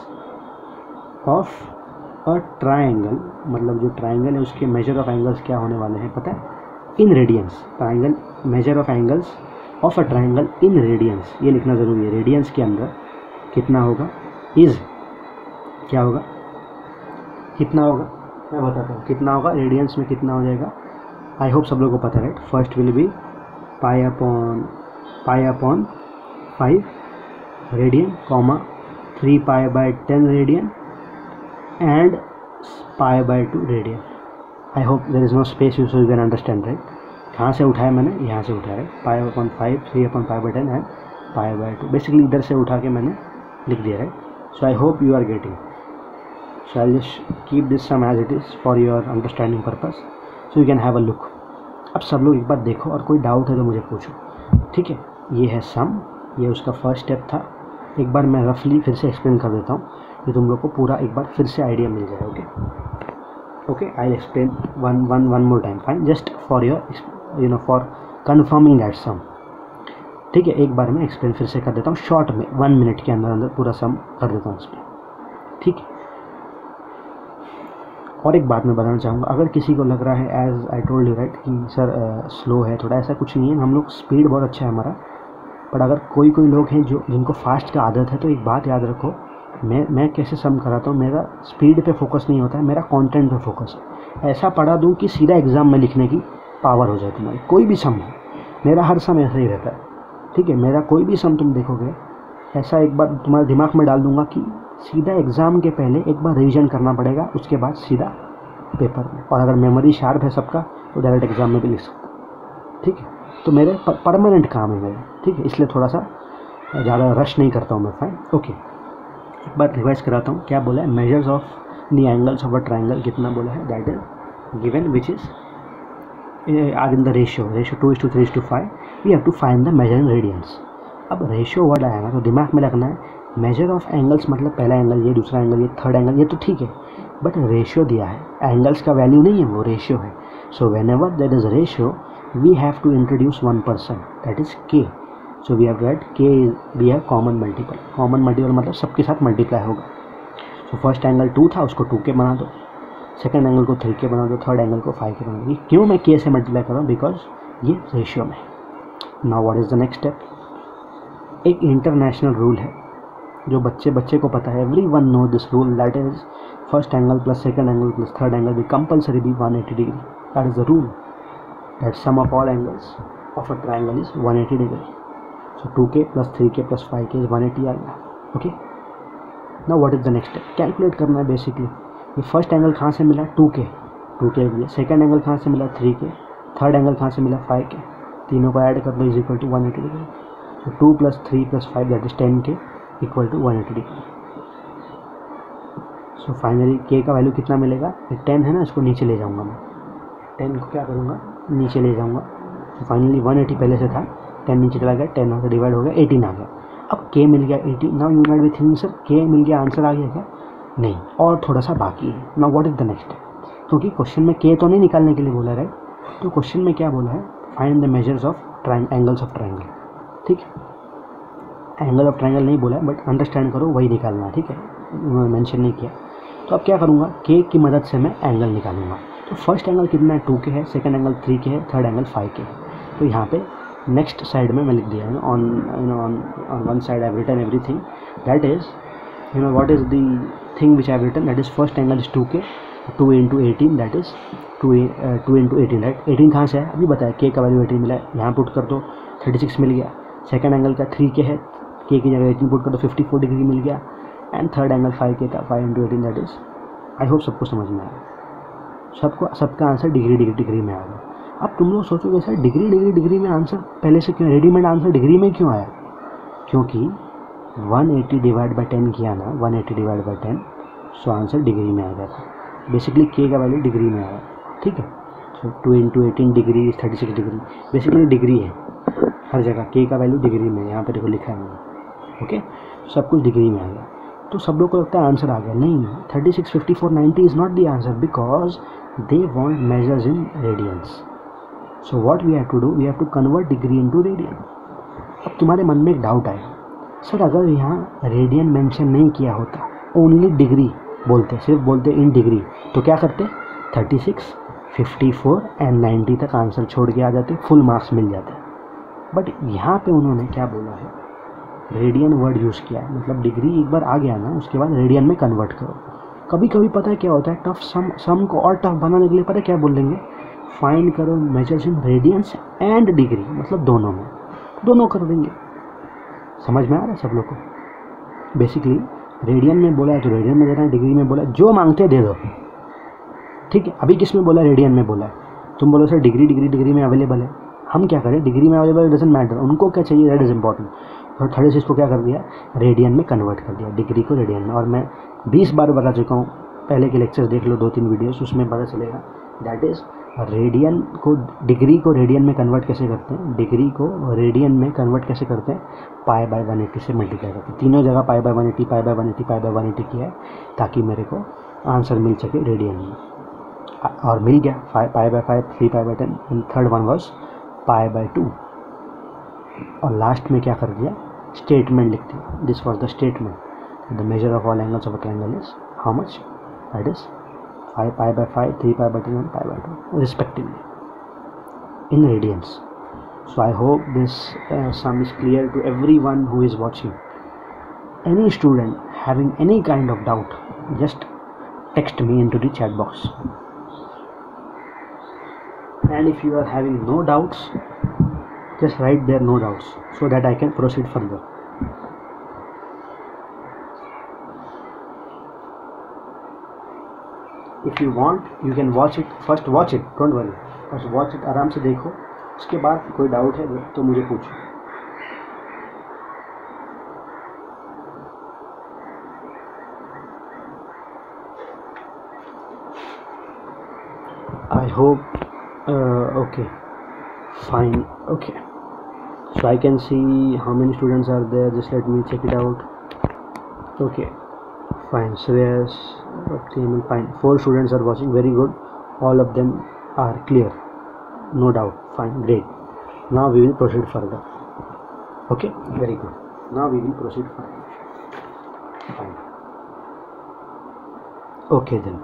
of a triangle, मतलब जो ट्राइंगल है उसके मेजर ऑफ एंगल्स क्या होने वाले हैं पता है, in radians. Triangle measure of angles of a triangle in radians, ये लिखना ज़रूरी है। रेडियंस के अंदर कितना होगा, इज़ क्या होगा, कितना होगा मैं बताता हूँ कितना होगा, रेडियंस में कितना हो जाएगा, आई होप सब लोगों को पता है right. First will be pi upon pi upon five radian comma three pi by ten radian and pi by two radian. I hope there is no space you so you can understand right. कहाँ से उठाया मैंने, यहाँ से उठाया right, pi upon five, three upon pi by ten and pi by two, basically इधर से उठा के मैंने लिख दिया राइट। So I hope you are getting, so I just keep this sum as it is for your understanding purpose, so you can have a look. अब सब लोग एक बार देखो और कोई डाउट है तो मुझे पूछो, ठीक है। ये है सम, ये उसका फर्स्ट स्टेप था। एक बार मैं रफली फिर से एक्सप्लेन कर देता हूँ कि तुम लोग को पूरा एक बार फिर से आइडिया मिल जाए। Okay okay I explain one one one more time, fine, just for your you know for confirming that sum, ठीक है। एक बार मैं एक्सप्लेन फिर से कर देता हूँ शॉर्ट में, वन मिनट के अंदर अंदर पूरा सम कर देता हूँ इसमें, ठीक है। और एक बात मैं बताना चाहूँगा, अगर किसी को लग रहा है as I told you right कि सर स्लो है थोड़ा, ऐसा कुछ नहीं है, हम लोग स्पीड बहुत अच्छा है हमारा। पर अगर कोई कोई लोग हैं जो जिनको फास्ट का आदत है, तो एक बात याद रखो, मैं मैं कैसे सम कराता हूँ, मेरा स्पीड पे फोकस नहीं होता है, मेरा कंटेंट पे फोकस है। ऐसा पढ़ा दूँ कि सीधा एग्ज़ाम में लिखने की पावर हो जाए तुम्हारी, कोई भी सम हो। मेरा हर सम ऐसा ही रहता है, ठीक है। मेरा कोई भी सम तुम देखोगे ऐसा एक बार तुम्हारे दिमाग में डाल दूंगा कि सीधा एग्ज़ाम के पहले एक बार रिवीजन करना पड़ेगा, उसके बाद सीधा पेपर में। और अगर मेमोरी शार्प है सबका तो डायरेक्ट एग्ज़ाम में भी लिख सकते हो, ठीक है। तो मेरे परमानेंट काम है मेरा, ठीक है, इसलिए थोड़ा सा ज़्यादा रश नहीं करता हूँ मैं, फाइन ओके। एक बार रिवाइज कराता हूँ, क्या बोला है, measures of the angles of a triangle कितना बोला है, that is given which is are in the ratio, ratio two is to three is to five, we have to find the measure in radians. अब ratio word आएगा तो दिमाग में रखना है, मेजर ऑफ एंगल्स मतलब पहला एंगल ये, दूसरा एंगल ये, थर्ड एंगल ये, तो ठीक है, बट रेशियो दिया है, एंगल्स का वैल्यू नहीं है, वो रेशियो है। So whenever that is ratio we have to introduce one person, that is k. So we have read k be a common multiple, common multiple मतलब सबके साथ मल्टीप्लाई होगा। so फर्स्ट एंगल टू था, उसको to के बना दो, second angle को थ्री के बना दो, थर्ड एंगल को फाइव के बना दो। क्यों मैं k से मल्टीप्लाई कर रहा हूँ, बिकॉज ये रेशियो में। Now what is the next step, एक इंटरनेशनल रूल है जो बच्चे बच्चे को पता है, everyone know this rule, that is first angle plus second angle plus third angle भी compulsory be one eighty degree, that is the rule, that sum of all angles of a triangle is one eighty degree. So two k plus three k plus five k is one eighty आ गया, okay. Now what is the next step, calculate करना है basically. ये first angle कहाँ से मिला, to k, to के मिला, सेकंड एंगल कहाँ से मिला, थ्री के, थर्ड एंगल कहाँ से मिला, फाइव के, तीनों को ऐड कर दो is equal to one eighty degree. So two plus three plus five that is ten k equal to one eighty degree. So finally k का वैल्यू कितना मिलेगा, ये टेन है ना, इसको नीचे ले जाऊँगा मैं, टेन को क्या करूँगा, नीचे ले जाऊँगा। तो फाइनली वन एटी पहले से था, टेन नीचे चला गया, टेन होकर डिवाइड हो गया, एटीन आ गया। अब k मिल गया eighteen. Now you might be thinking sir k मिल गया, आंसर आ गया क्या, नहीं, और थोड़ा सा बाकी है। Now what is the next, क्योंकि क्वेश्चन में k तो नहीं निकालने के लिए बोला राइट, तो क्वेश्चन में क्या बोला है, find the measures of triangle angles of triangle, ठीक है, एंगल ऑफ ट्राइंगल नहीं बोला है बट अंडरस्टैंड करो वही निकालना है, ठीक है, उन्होंने मेंशन नहीं किया। तो अब क्या करूँगा, के की मदद से मैं एंगल निकालूंगा। तो फर्स्ट एंगल कितना है, टू के है, सेकंड एंगल थ्री के है, थर्ड एंगल फाइव के है। तो यहाँ पे नेक्स्ट साइड में मैं लिख दिया है, on you know on on one side I have written everything, that is you know what is the thing which I have written, that is first angle is two k, two into eighteen, that is two two into eighteen, right. Eighteen कहाँ से है, अभी बताया, के का value eighteen मिला है, यहाँ पुट कर दो, थर्टी सिक्स मिल गया। सेकंड एंगल का थ्री के है, के की जगह एटीन पुट कर दो, फिफ्टी फोर डिग्री मिल गया। And third angle five k था, five into eighteen, that is, I hope सबको समझ में आया, सबको सबका आंसर डिग्री डिग्री डिग्री में आ गया। अब तुम लोग सोचोगे सर डिग्री डिग्री डिग्री में आंसर पहले से क्यों, रेडीमेड आंसर डिग्री में क्यों आया, क्योंकि one eighty divide by ten किया ना, one eighty divide by ten, so answer degree में आ गया था। बेसिकली के का वैल्यू डिग्री में आया, ठीक है। So two into eighteen degree thirty six degree, basically degree है हर जगह, के का वैल्यू डिग्री में, यहाँ पर देखो लिखा है मैंने, ओके, सब कुछ डिग्री में आ गया। तो सब लोग को लगता है आंसर आ गया, नहीं, thirty six fifty four ninety is not the answer because they want measures in radians. So what we have to do, we have to convert degree into radian. अब तुम्हारे मन में एक डाउट आए, सर अगर यहाँ रेडियन मेंशन नहीं किया होता, ओनली डिग्री बोलते, सिर्फ बोलते इन डिग्री, तो क्या करते, thirty six fifty four and ninety तक आंसर छोड़ के आ जाते, फुल मार्क्स मिल जाते। बट यहाँ पे उन्होंने क्या बोला है, रेडियन वर्ड यूज़ किया है, मतलब डिग्री एक बार आ गया ना, उसके बाद रेडियन में कन्वर्ट करो। कभी कभी पता है क्या होता है, टफ सम सम को और टफ बनाने के लिए पता है क्या बोलेंगे, फाइंड करो measures in radians and degree, मतलब दोनों में, दोनों कर देंगे। समझ में आ रहा है सब लोग को। बेसिकली रेडियन में बोला है तो रेडियन में देना है, डिग्री में बोला है, जो मांगते दे दो, ठीक है। अभी किस में बोला है, रेडियन में बोला है, तुम बोलो सर डिग्री डिग्री डिग्री में अवेलेबल है, हम क्या करें, डिग्री में अवेलेबल डजंट मैटर, उनको क्या चाहिए, दैट इज़ इंपॉर्टेंट। और थर्टी सिक्स को क्या कर दिया, रेडियन में कन्वर्ट कर दिया, डिग्री को रेडियन में। और मैं बीस बार बता चुका हूँ, पहले के लेक्चर्स देख लो, दो तीन वीडियोस, उसमें पता चलेगा। दैट इज़ रेडियन को, डिग्री को रेडियन में कन्वर्ट कैसे करते हैं, डिग्री को रेडियन में कन्वर्ट कैसे करते हैं, पाई बाय वन एटी से मल्टीप्लाई करते हैं। तीनों जगह pi by one eighty, pi by one eighty, pi by one eighty किया है, ताकि मेरे को आंसर मिल सके रेडियन में, और मिल गया। Five pi by five, three pi by ten, and third one was pi by two. और लास्ट में क्या कर दिया, स्टेटमेंट लिख दिया, this was the statement, the measure of all angles of a triangle is how much, that is five pi by five, three pi by ten, pi by two respectively in radians. So I hope this uh, sum is clear to everyone who is watching. Any student having any kind of doubt, just text me into the chat box. And if you are having no doubts, just write there no doubts so that I can proceed further. If you want, you can watch it. First watch it, don't worry. First watch it, आराम से देखो. उसके बाद कोई doubt है तो मुझे पूछो. I hope uh, okay, fine, okay. So I can see how many students are there. Just let me check it out. Okay, fine. So yes, okay, fine. Four students are watching. Very good. All of them are clear. No doubt. Fine, great. Now we will proceed further. Okay, very good. Now we will proceed further. Fine. Okay then.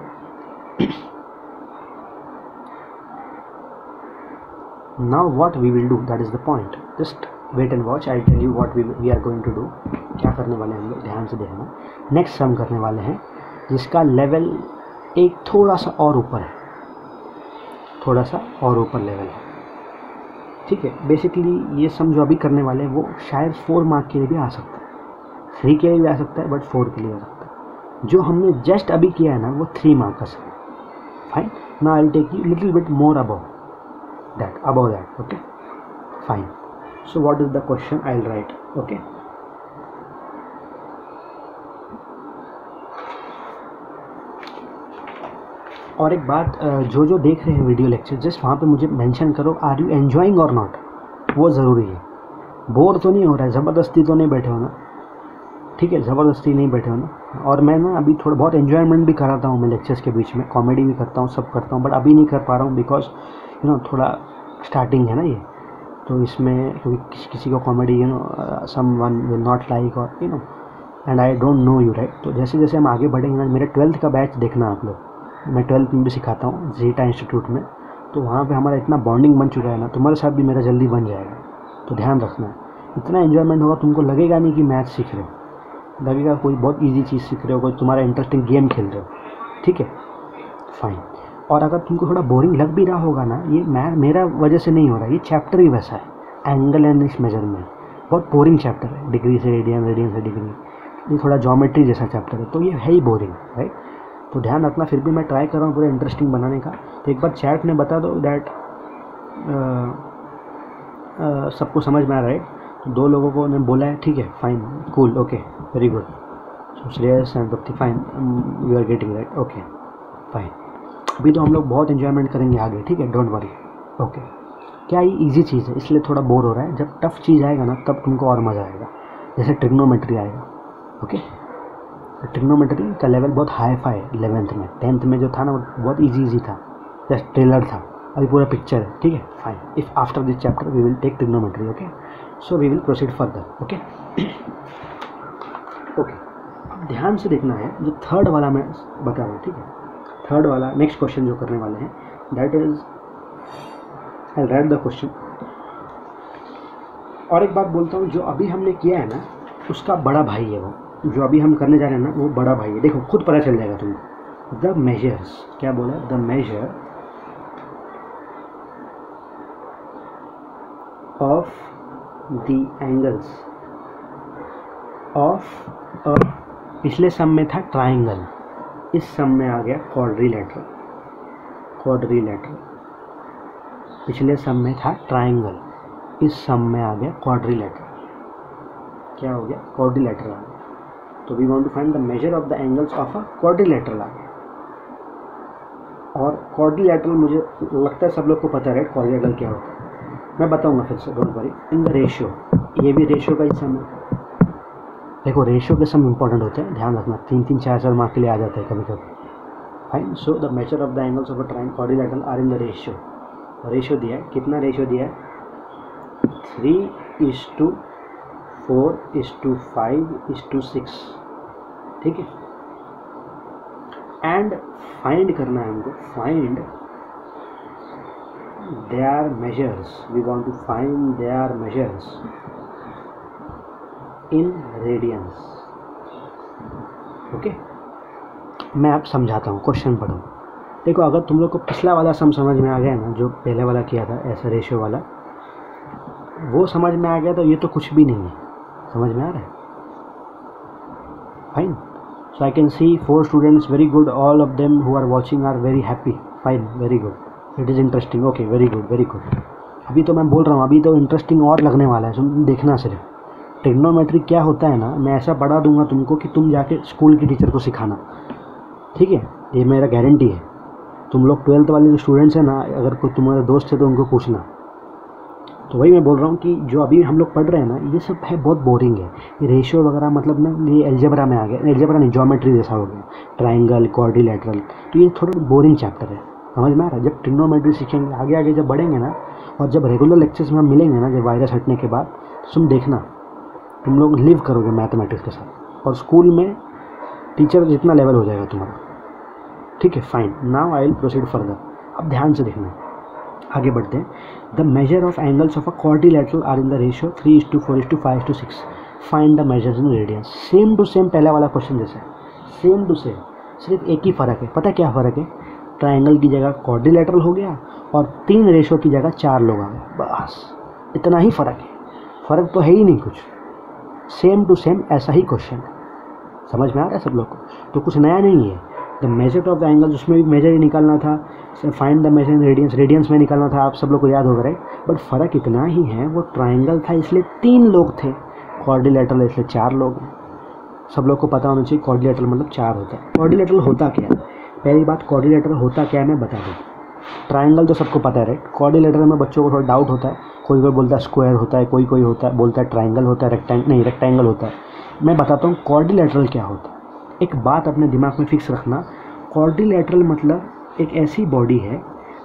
Now what we will do, that is the point. Just wait and watch. I tell you what we we are going to do. क्या करने वाले हैं हम लोग, ध्यान से देखना. Next sum करने वाले हैं जिसका लेवल एक थोड़ा सा और ऊपर है, थोड़ा सा और ऊपर लेवल है. ठीक है. बेसिकली ये सम जो अभी करने वाले हैं वो शायद फोर मार्क के लिए भी आ सकता है, थ्री के लिए भी आ सकता है, बट फोर के लिए आ सकता है. जो हमने जस्ट अभी किया है ना वो थ्री मार्क का sum. Fine. Now I will take you little bit more above that, above that. Okay, fine. So what is the question I will write. Okay, और एक बात, जो जो देख रहे हैं वीडियो लेक्चर, जस्ट वहाँ पे मुझे मेंशन करो, are you enjoying or not. वो ज़रूरी है. बोर तो नहीं हो रहा है, ज़बरदस्ती तो नहीं बैठे हो ना. ठीक है, ज़बरदस्ती नहीं बैठे हो ना. और मैं ना अभी थोड़ा बहुत एन्जॉयमेंट भी कराता हूँ मैं लेक्चर्स के बीच में, कॉमेडी भी करता हूँ, सब करता हूँ, बट अभी नहीं कर पा रहा हूँ बिकॉज यू नो थोड़ा स्टार्टिंग है ना ये, तो इसमें क्योंकि किसी किसी को comedy you know someone will not like और you know and I don't know you right. तो जैसे जैसे हम आगे बढ़ेंगे ना, मेरे ट्वेल्थ का बैच देखना आप लोग, मैं ट्वेल्थ में भी सिखाता हूँ जीटा इंस्टीट्यूट में, तो वहाँ पे हमारा इतना बॉन्डिंग बन चुका है ना, तुम्हारे साथ भी मेरा जल्दी बन जाएगा। तो ध्यान रखना, इतना एन्जॉयमेंट होगा, तुमको लगेगा नहीं कि मैथ सीख रहे हो, लगेगा कोई बहुत ईजी चीज़ सीख रहे हो, कोई तुम्हारा इंटरेस्टिंग गेम खेल रहे हो, ठीक है फाइन। और अगर तुमको थोड़ा बोरिंग लग भी रहा होगा ना, ये मैं मेरा वजह से नहीं हो रहा, ये चैप्टर ही वैसा है, एंगल एंड इस मेजरमेंट बहुत बोरिंग चैप्टर है, डिग्री से रेडियन, रेडियन से डिग्री, ये थोड़ा ज्योमेट्री जैसा चैप्टर है, तो ये है ही बोरिंग राइट। तो ध्यान रखना, फिर भी मैं ट्राई कर रहा हूँ पूरा इंटरेस्टिंग बनाने का। तो एक बार चैट में बता दो दैट सबको समझ में आ रहा है। तो दो लोगों को ने बोला है, ठीक है fine cool okay very good, so Shreyas and Tripti fine we are getting right okay fine. अभी तो हम लोग बहुत इन्जॉयमेंट करेंगे आगे, ठीक है डोंट वरी ओके। क्या ये इजी चीज़ है इसलिए थोड़ा बोर हो रहा है, जब टफ चीज़ आएगा ना तब तुमको और मज़ा आएगा, जैसे ट्रिग्नोमेट्री आएगा ओके। ट्रिग्नोमेट्री का लेवल बहुत हाई फाई है इलेवेंथ में, टेंथ में जो था ना वो बहुत इजी इजी था, जस्ट ट्रेलर था, अभी पूरा पिक्चर है, ठीक है fine. If after this chapter we will take trigonometry okay, so we will proceed further okay okay. अब ध्यान से देखना है, जो थर्ड वाला मैं बता रहा हूँ, ठीक है थर्ड वाला नेक्स्ट क्वेश्चन जो करने वाले हैं, that is I write the question. और एक बात बोलता हूँ, जो अभी हमने किया है ना उसका बड़ा भाई है वो, जो अभी हम करने जा रहे हैं ना वो बड़ा भाई है, देखो खुद पता चल जाएगा तुमको। द मेजर्स, क्या बोला, the measure of the angles of a, पिछले सम में था ट्राइंगल, इस सम में आ गया क्वाड्रिलेटरल, क्वाड्रिलेटरल पिछले सम में था ट्राइंगल, इस सम में आ गया क्वाड्रिलेटरल, क्या हो गया क्वाड्रिलेटरल आ गया। तो we want to find the measure of the angles of a quadrilateral आ गया। और क्वाड्रिलेटरल मुझे लगता है सब लोग को पता है राइट, क्वाड्रिलेटरल क्या होता है, मैं बताऊंगा फिर से don't worry. In the ratio, ये भी रेशियो का ही सम है, देखो रेशियो के सम इंपॉर्टेंट होते हैं, ध्यान रखना, तीन तीन चार चार मार्क के लिए आ जाता है कभी कभी fine. So the measure of the angles of a triangle quadrilateral are in the ratio, ratio दिया है, कितना रेशियो दिया है, three is to four is to five is to six, ठीक है। एंड फाइंड करना है हमको, find their measures, we want to find their measures in radians okay. मैं आप समझाता हूँ, क्वेश्चन पढ़ो। देखो अगर तुम लोग को पिछला वाला सम समझ में आ गया ना, जो पहले वाला किया था ऐसा रेशियो वाला, वो समझ में आ गया तो ये तो कुछ भी नहीं है, समझ में आ रहा है fine. So I can see four students, very good, all of them who are watching are very happy, fine very good, it is interesting okay very good very good. अभी तो मैं बोल रहा हूँ, अभी तो इंटरेस्टिंग और लगने वाला है, तुम देखना सिर्फ। ट्रिग्नोमेट्री क्या होता है ना, मैं ऐसा पढ़ा दूंगा तुमको कि तुम जाके स्कूल की टीचर को सिखाना, ठीक है, ये मेरा गारंटी है। तुम लोग ट्वेल्थ वाले जो स्टूडेंट्स हैं ना, अगर कोई तुम्हारे दोस्त है तो उनको पूछना। तो वही मैं बोल रहा हूँ कि जो अभी हम लोग पढ़ रहे हैं ना, ये सब है बहुत बोरिंग है, ये रेशियो वगैरह, मतलब ना ये एल्जेब्रा में आ गया, एल्जेब्रा नहीं ज्योमेट्री जैसा हो गया, ट्राइंगल क्वाड्रिलेटरल, तो ये थोड़ा बोरिंग चैप्टर है, समझ में आ रहा है। जब ट्रिग्नोमेट्री सीखेंगे आगे आगे जब बढ़ेंगे ना, और जब रेगुलर लेक्चर्स में हम मिलेंगे ना, जब वायरस हटने के बाद, तुम देखना तुम लोग लिव करोगे मैथमेटिक्स के साथ, और स्कूल में टीचर जितना लेवल हो जाएगा तुम्हारा, ठीक है fine. Now I will proceed further. अब ध्यान से देखना, आगे बढ़ते हैं। The measure of angles of a quadrilateral are in the ratio three is to four is to five to six, find the measures in radians. Same to same पहला वाला question जैसा है, सेम टू सेम, सिर्फ एक ही फ़र्क है, पता है क्या फ़र्क है, ट्राइंगल की जगह क्वाड्रिलेटरल हो गया और तीन रेशियो की जगह चार लोग आ गए, बस इतना ही फ़र्क है, फ़र्क तो है ही नहीं कुछ, सेम टू सेम ऐसा ही क्वेश्चन है, समझ में आ रहा है सब लोग को, तो कुछ नया नहीं है। The measure of the angles, उसमें भी मेजर ही निकालना था, find the measure in radians, radians में निकालना था, आप सब लोग को याद होगा राइट। बट फ़र्क इतना ही है, वो ट्राइंगल था इसलिए तीन लोग थे, क्वाड्रिलेटरल इसलिए चार लोग हैं। सब लोग को पता होना चाहिए क्वाड्रिलेटरल मतलब चार होता है। क्वाड्रिलेटरल होता क्या है, पहली बात क्वाड्रिलेटरल होता क्या है मैं बता दूँ। ट्राइंगल तो सबको पता है राइट, क्वाड्रिलेटरल में बच्चों को थोड़ा डाउट होता है, कोई कोई बोलता है स्क्वायर होता है, कोई कोई होता है बोलता है ट्राइंगल होता है, रेक्टेंगल नहीं रेक्टेंगल होता है। मैं बताता हूँ क्वाड्रिलेटरल क्या होता है। एक बात अपने दिमाग में फिक्स रखना, क्वाड्रिलेटरल मतलब एक ऐसी बॉडी है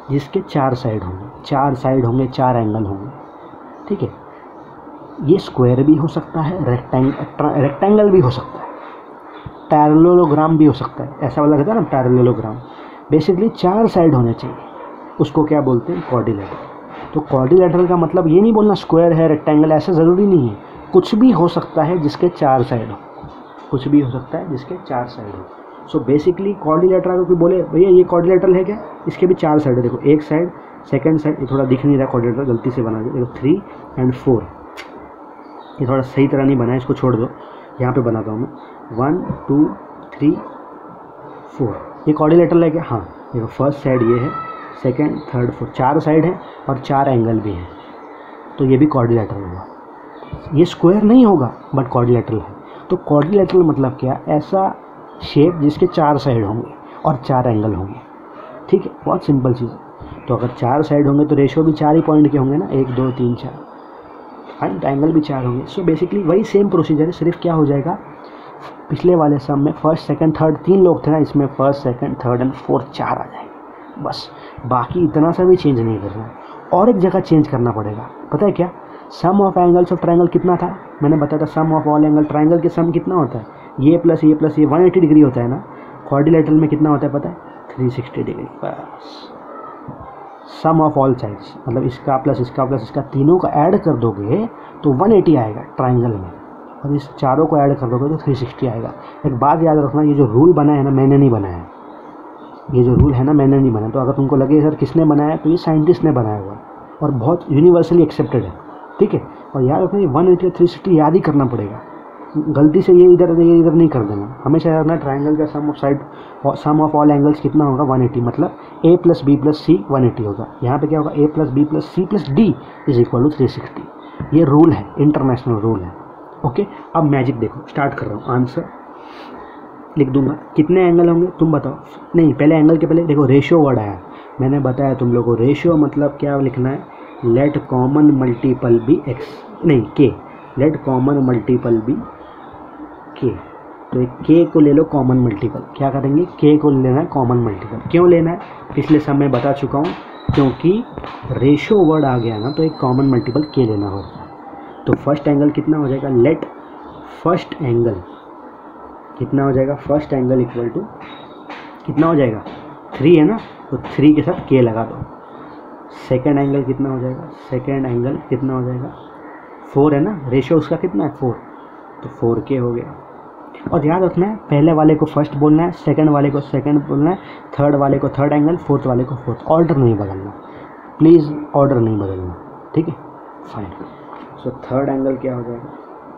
जिसके चार साइड होंगे, चार साइड होंगे, चार एंगल होंगे, ठीक है। ये स्क्वायर भी हो सकता है, रेक्टेंग रेक्टेंगल भी हो सकता है, पैरेललोग्राम भी हो सकता है, ऐसा वाला रहता है ना पैरेललोग्राम। बेसिकली चार साइड होने चाहिए, उसको क्या बोलते हैं, क्वाड्रिलेटरल। तो क्वाड्रिलेटरल का मतलब ये नहीं बोलना स्क्वायर है, रेक्टेंगल, ऐसा ज़रूरी नहीं है, कुछ भी हो सकता है जिसके चार साइड हो, कुछ भी हो सकता है जिसके चार साइड हो। सो बेसिकली क्वाड्रिलेटरल को कोई बोले भैया ये क्वाड्रिलेटरल है क्या, इसके भी चार साइड है, देखो एक साइड, सेकंड साइड, ये थोड़ा दिख नहीं रहा क्वाड्रिलेटरल, गलती से बना दिया, देखो थ्री एंड फोर, ये थोड़ा सही तरह नहीं बना है, इसको छोड़ दो, यहाँ पे बनाता हूँ मैं, वन टू थ्री फोर, ये क्वाड्रिलेटरल है क्या, हाँ। देखो फर्स्ट साइड ये है, सेकंड थर्ड फोर्थ, चार साइड है और चार एंगल भी है, तो ये भी क्वाड्रिलेटरल हुआ। ये स्क्वायर नहीं होगा बट क्वाड्रिलेटरल है। तो क्वाड्रिलेटरल मतलब क्या, ऐसा शेप जिसके चार साइड होंगे और चार एंगल होंगे, ठीक है, बहुत सिंपल चीज़ है। तो अगर चार साइड होंगे तो रेशियो भी चार ही पॉइंट के होंगे ना, एक दो तीन चार, फाइन, तो एंगल भी चार होंगे। सो बेसिकली वही सेम प्रोसीजर है, सिर्फ क्या हो जाएगा, पिछले वाले सम में फर्स्ट सेकंड थर्ड तीन लोग थे ना, इसमें first second third and fourth चार आ जाएंगे बस, बाकी इतना सा भी चेंज नहीं करना है। और एक जगह चेंज करना पड़ेगा, पता है क्या, sum of angles of triangle कितना था, मैंने बताया था sum of all angle triangle के सम कितना होता है, ये प्लस ये प्लस ये वन एटी डिग्री होता है ना। क्वाड्रिलेटरल में कितना होता है पता है, थ्री सिक्सटी डिग्री बस। सम ऑफ ऑल साइड्स मतलब इसका प्लस इसका प्लस इसका तीनों का ऐड कर दोगे तो वन एटी आएगा ट्रायंगल में, और इस चारों को ऐड कर दोगे तो थ्री सिक्सटी आएगा। एक बात याद रखना, ये जो रूल बना है ना, मैंने नहीं बनाया है, ये जो रूल है ना मैंने नहीं बनाया। तो अगर तुमको लगे सर किसने बनाया, तो ये साइंटिस्ट ने बनाया हुआ और बहुत यूनिवर्सली एक्सेप्टेड है, ठीक है। और याद रखना, ये वन एटी थ्री सिक्सटी याद ही करना पड़ेगा, गलती से ये इधर ये इधर नहीं कर देना। हमेशा याद रखना ट्रायंगल का sum of side sum of all angles कितना होगा, वन एटी, मतलब A plus B plus C one eighty होगा। यहाँ पे क्या होगा, A plus B plus C plus D is equal to three sixty. ये रूल है, इंटरनेशनल रूल है, ओके। अब मैजिक देखो, स्टार्ट कर रहा हूँ, आंसर लिख दूंगा, कितने एंगल होंगे तुम बताओ। नहीं, पहले एंगल के पहले देखो रेशियो वर्ड आया, मैंने बताया तुम लोगों को, रेशियो मतलब क्या लिखना है, let common multiple be x, नहीं k, late common multiple B के। तो एक के को ले लो कॉमन मल्टीपल, क्या करेंगे, के को लेना है कॉमन मल्टीपल। क्यों लेना है, पिछले समय बता चुका हूँ, क्योंकि रेशियो वर्ड आ गया ना तो एक कॉमन मल्टीपल के लेना होगा। तो फर्स्ट एंगल कितना हो जाएगा, लेट फर्स्ट एंगल कितना हो जाएगा, फर्स्ट एंगल इक्वल टू कितना हो जाएगा, थ्री है ना, तो थ्री के साथ के लगा दो। सेकेंड एंगल कितना हो जाएगा, सेकेंड एंगल कितना हो जाएगा, फोर है ना, रेशियो उसका कितना है फोर, तो फोर के हो गया। और याद रखना है, पहले वाले को फर्स्ट बोलना है, सेकंड वाले को सेकंड बोलना है, थर्ड वाले को थर्ड एंगल, फोर्थ वाले को फोर्थ, ऑर्डर नहीं बदलना प्लीज़, ऑर्डर नहीं बदलना, ठीक है, फाइन। सो थर्ड एंगल क्या हो जाएगा,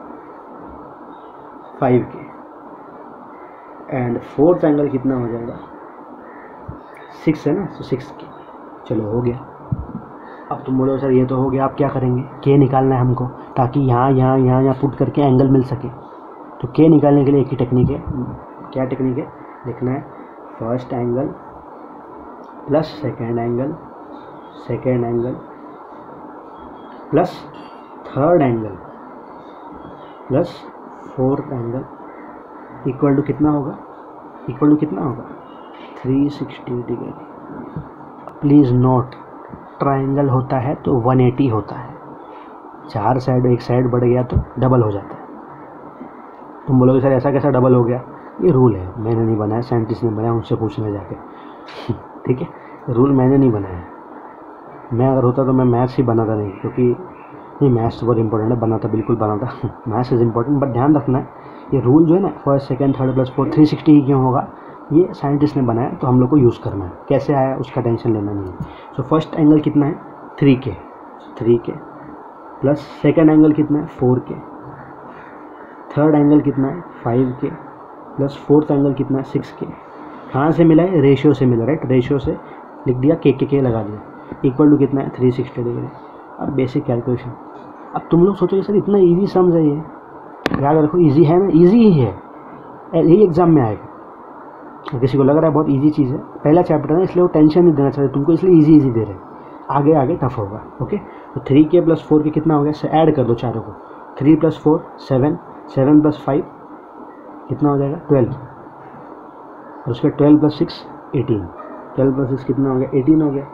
फाइव के, एंड फोर्थ एंगल कितना हो जाएगा, सिक्स है ना, तो सिक्स के, चलो हो गया। अब तुम बोलो सर ये तो हो गया, आप क्या करेंगे, के निकालना है हमको, ताकि यहाँ यहाँ यहाँ यहाँ पुट करके एंगल मिल सके। तो के निकालने के लिए एक ही टेक्निक है, क्या टेक्निक है, लिखना है first angle plus second angle, second angle plus third angle plus fourth angle equal to कितना होगा, इक्वल टू कितना होगा, three sixty degree. Please note, triangle होता है तो वन एटी होता है, चार साइड एक साइड बढ़ गया तो डबल हो जाता है। तुम बोलोगे सर ऐसा कैसा डबल हो गया, ये रूल है, मैंने नहीं बनाया, साइंटिस्ट ने बनाया, उनसे पूछने जाके, ठीक है, रूल मैंने नहीं बनाया। मैं अगर होता तो मैं मैथ्स ही बनाता नहीं, क्योंकि नहीं मैथ्स तो बहुत इंपॉर्टेंट है, बनाता बिल्कुल बनाता, मैथ्स इज़ इंपॉर्टेंट, बट ध्यान रखना है ये रूल जो है ना, first second third plus fourth three sixty ही क्यों होगा, ये साइंटिस्ट ने बनाया, तो हम लोग को यूज़ करना है, कैसे आया उसका टेंशन लेना नहीं है। सो फर्स्ट एंगल कितना है, थ्री के, three k plus second angle कितना है, फोर के, थर्ड एंगल कितना है, फाइव के प्लस फोर्थ एंगल कितना है, सिक्स के। कहाँ से मिला है, रेशियो से मिला, राइट, रेशियो से लिख दिया, के के के लगा दिया, इक्वल टू कितना है, थ्री सिक्सटी डिग्री। अब बेसिक कैलकुलेशन, अब तुम लोग सोचोगे सर इतना इजी समझ है ये, याद रखो इजी है ना, इजी ही है, यही एग्जाम में आएगा। किसी को लग रहा है बहुत इजी चीज़ है, पहला चैप्टर है इसलिए वो टेंशन नहीं देना चाहते तुमको, इसलिए इजी इजी दे रहे हैं, आगे आगे टफ होगा, ओके। तो थ्री के प्लस फोर के कितना हो गया, से ऐड कर दो चारों को, three plus four seven, seven plus five कितना हो जाएगा, ट्वेल्व, और उसका twelve plus six eighteen, twelve plus six कितना हो गया, एटीन हो गया।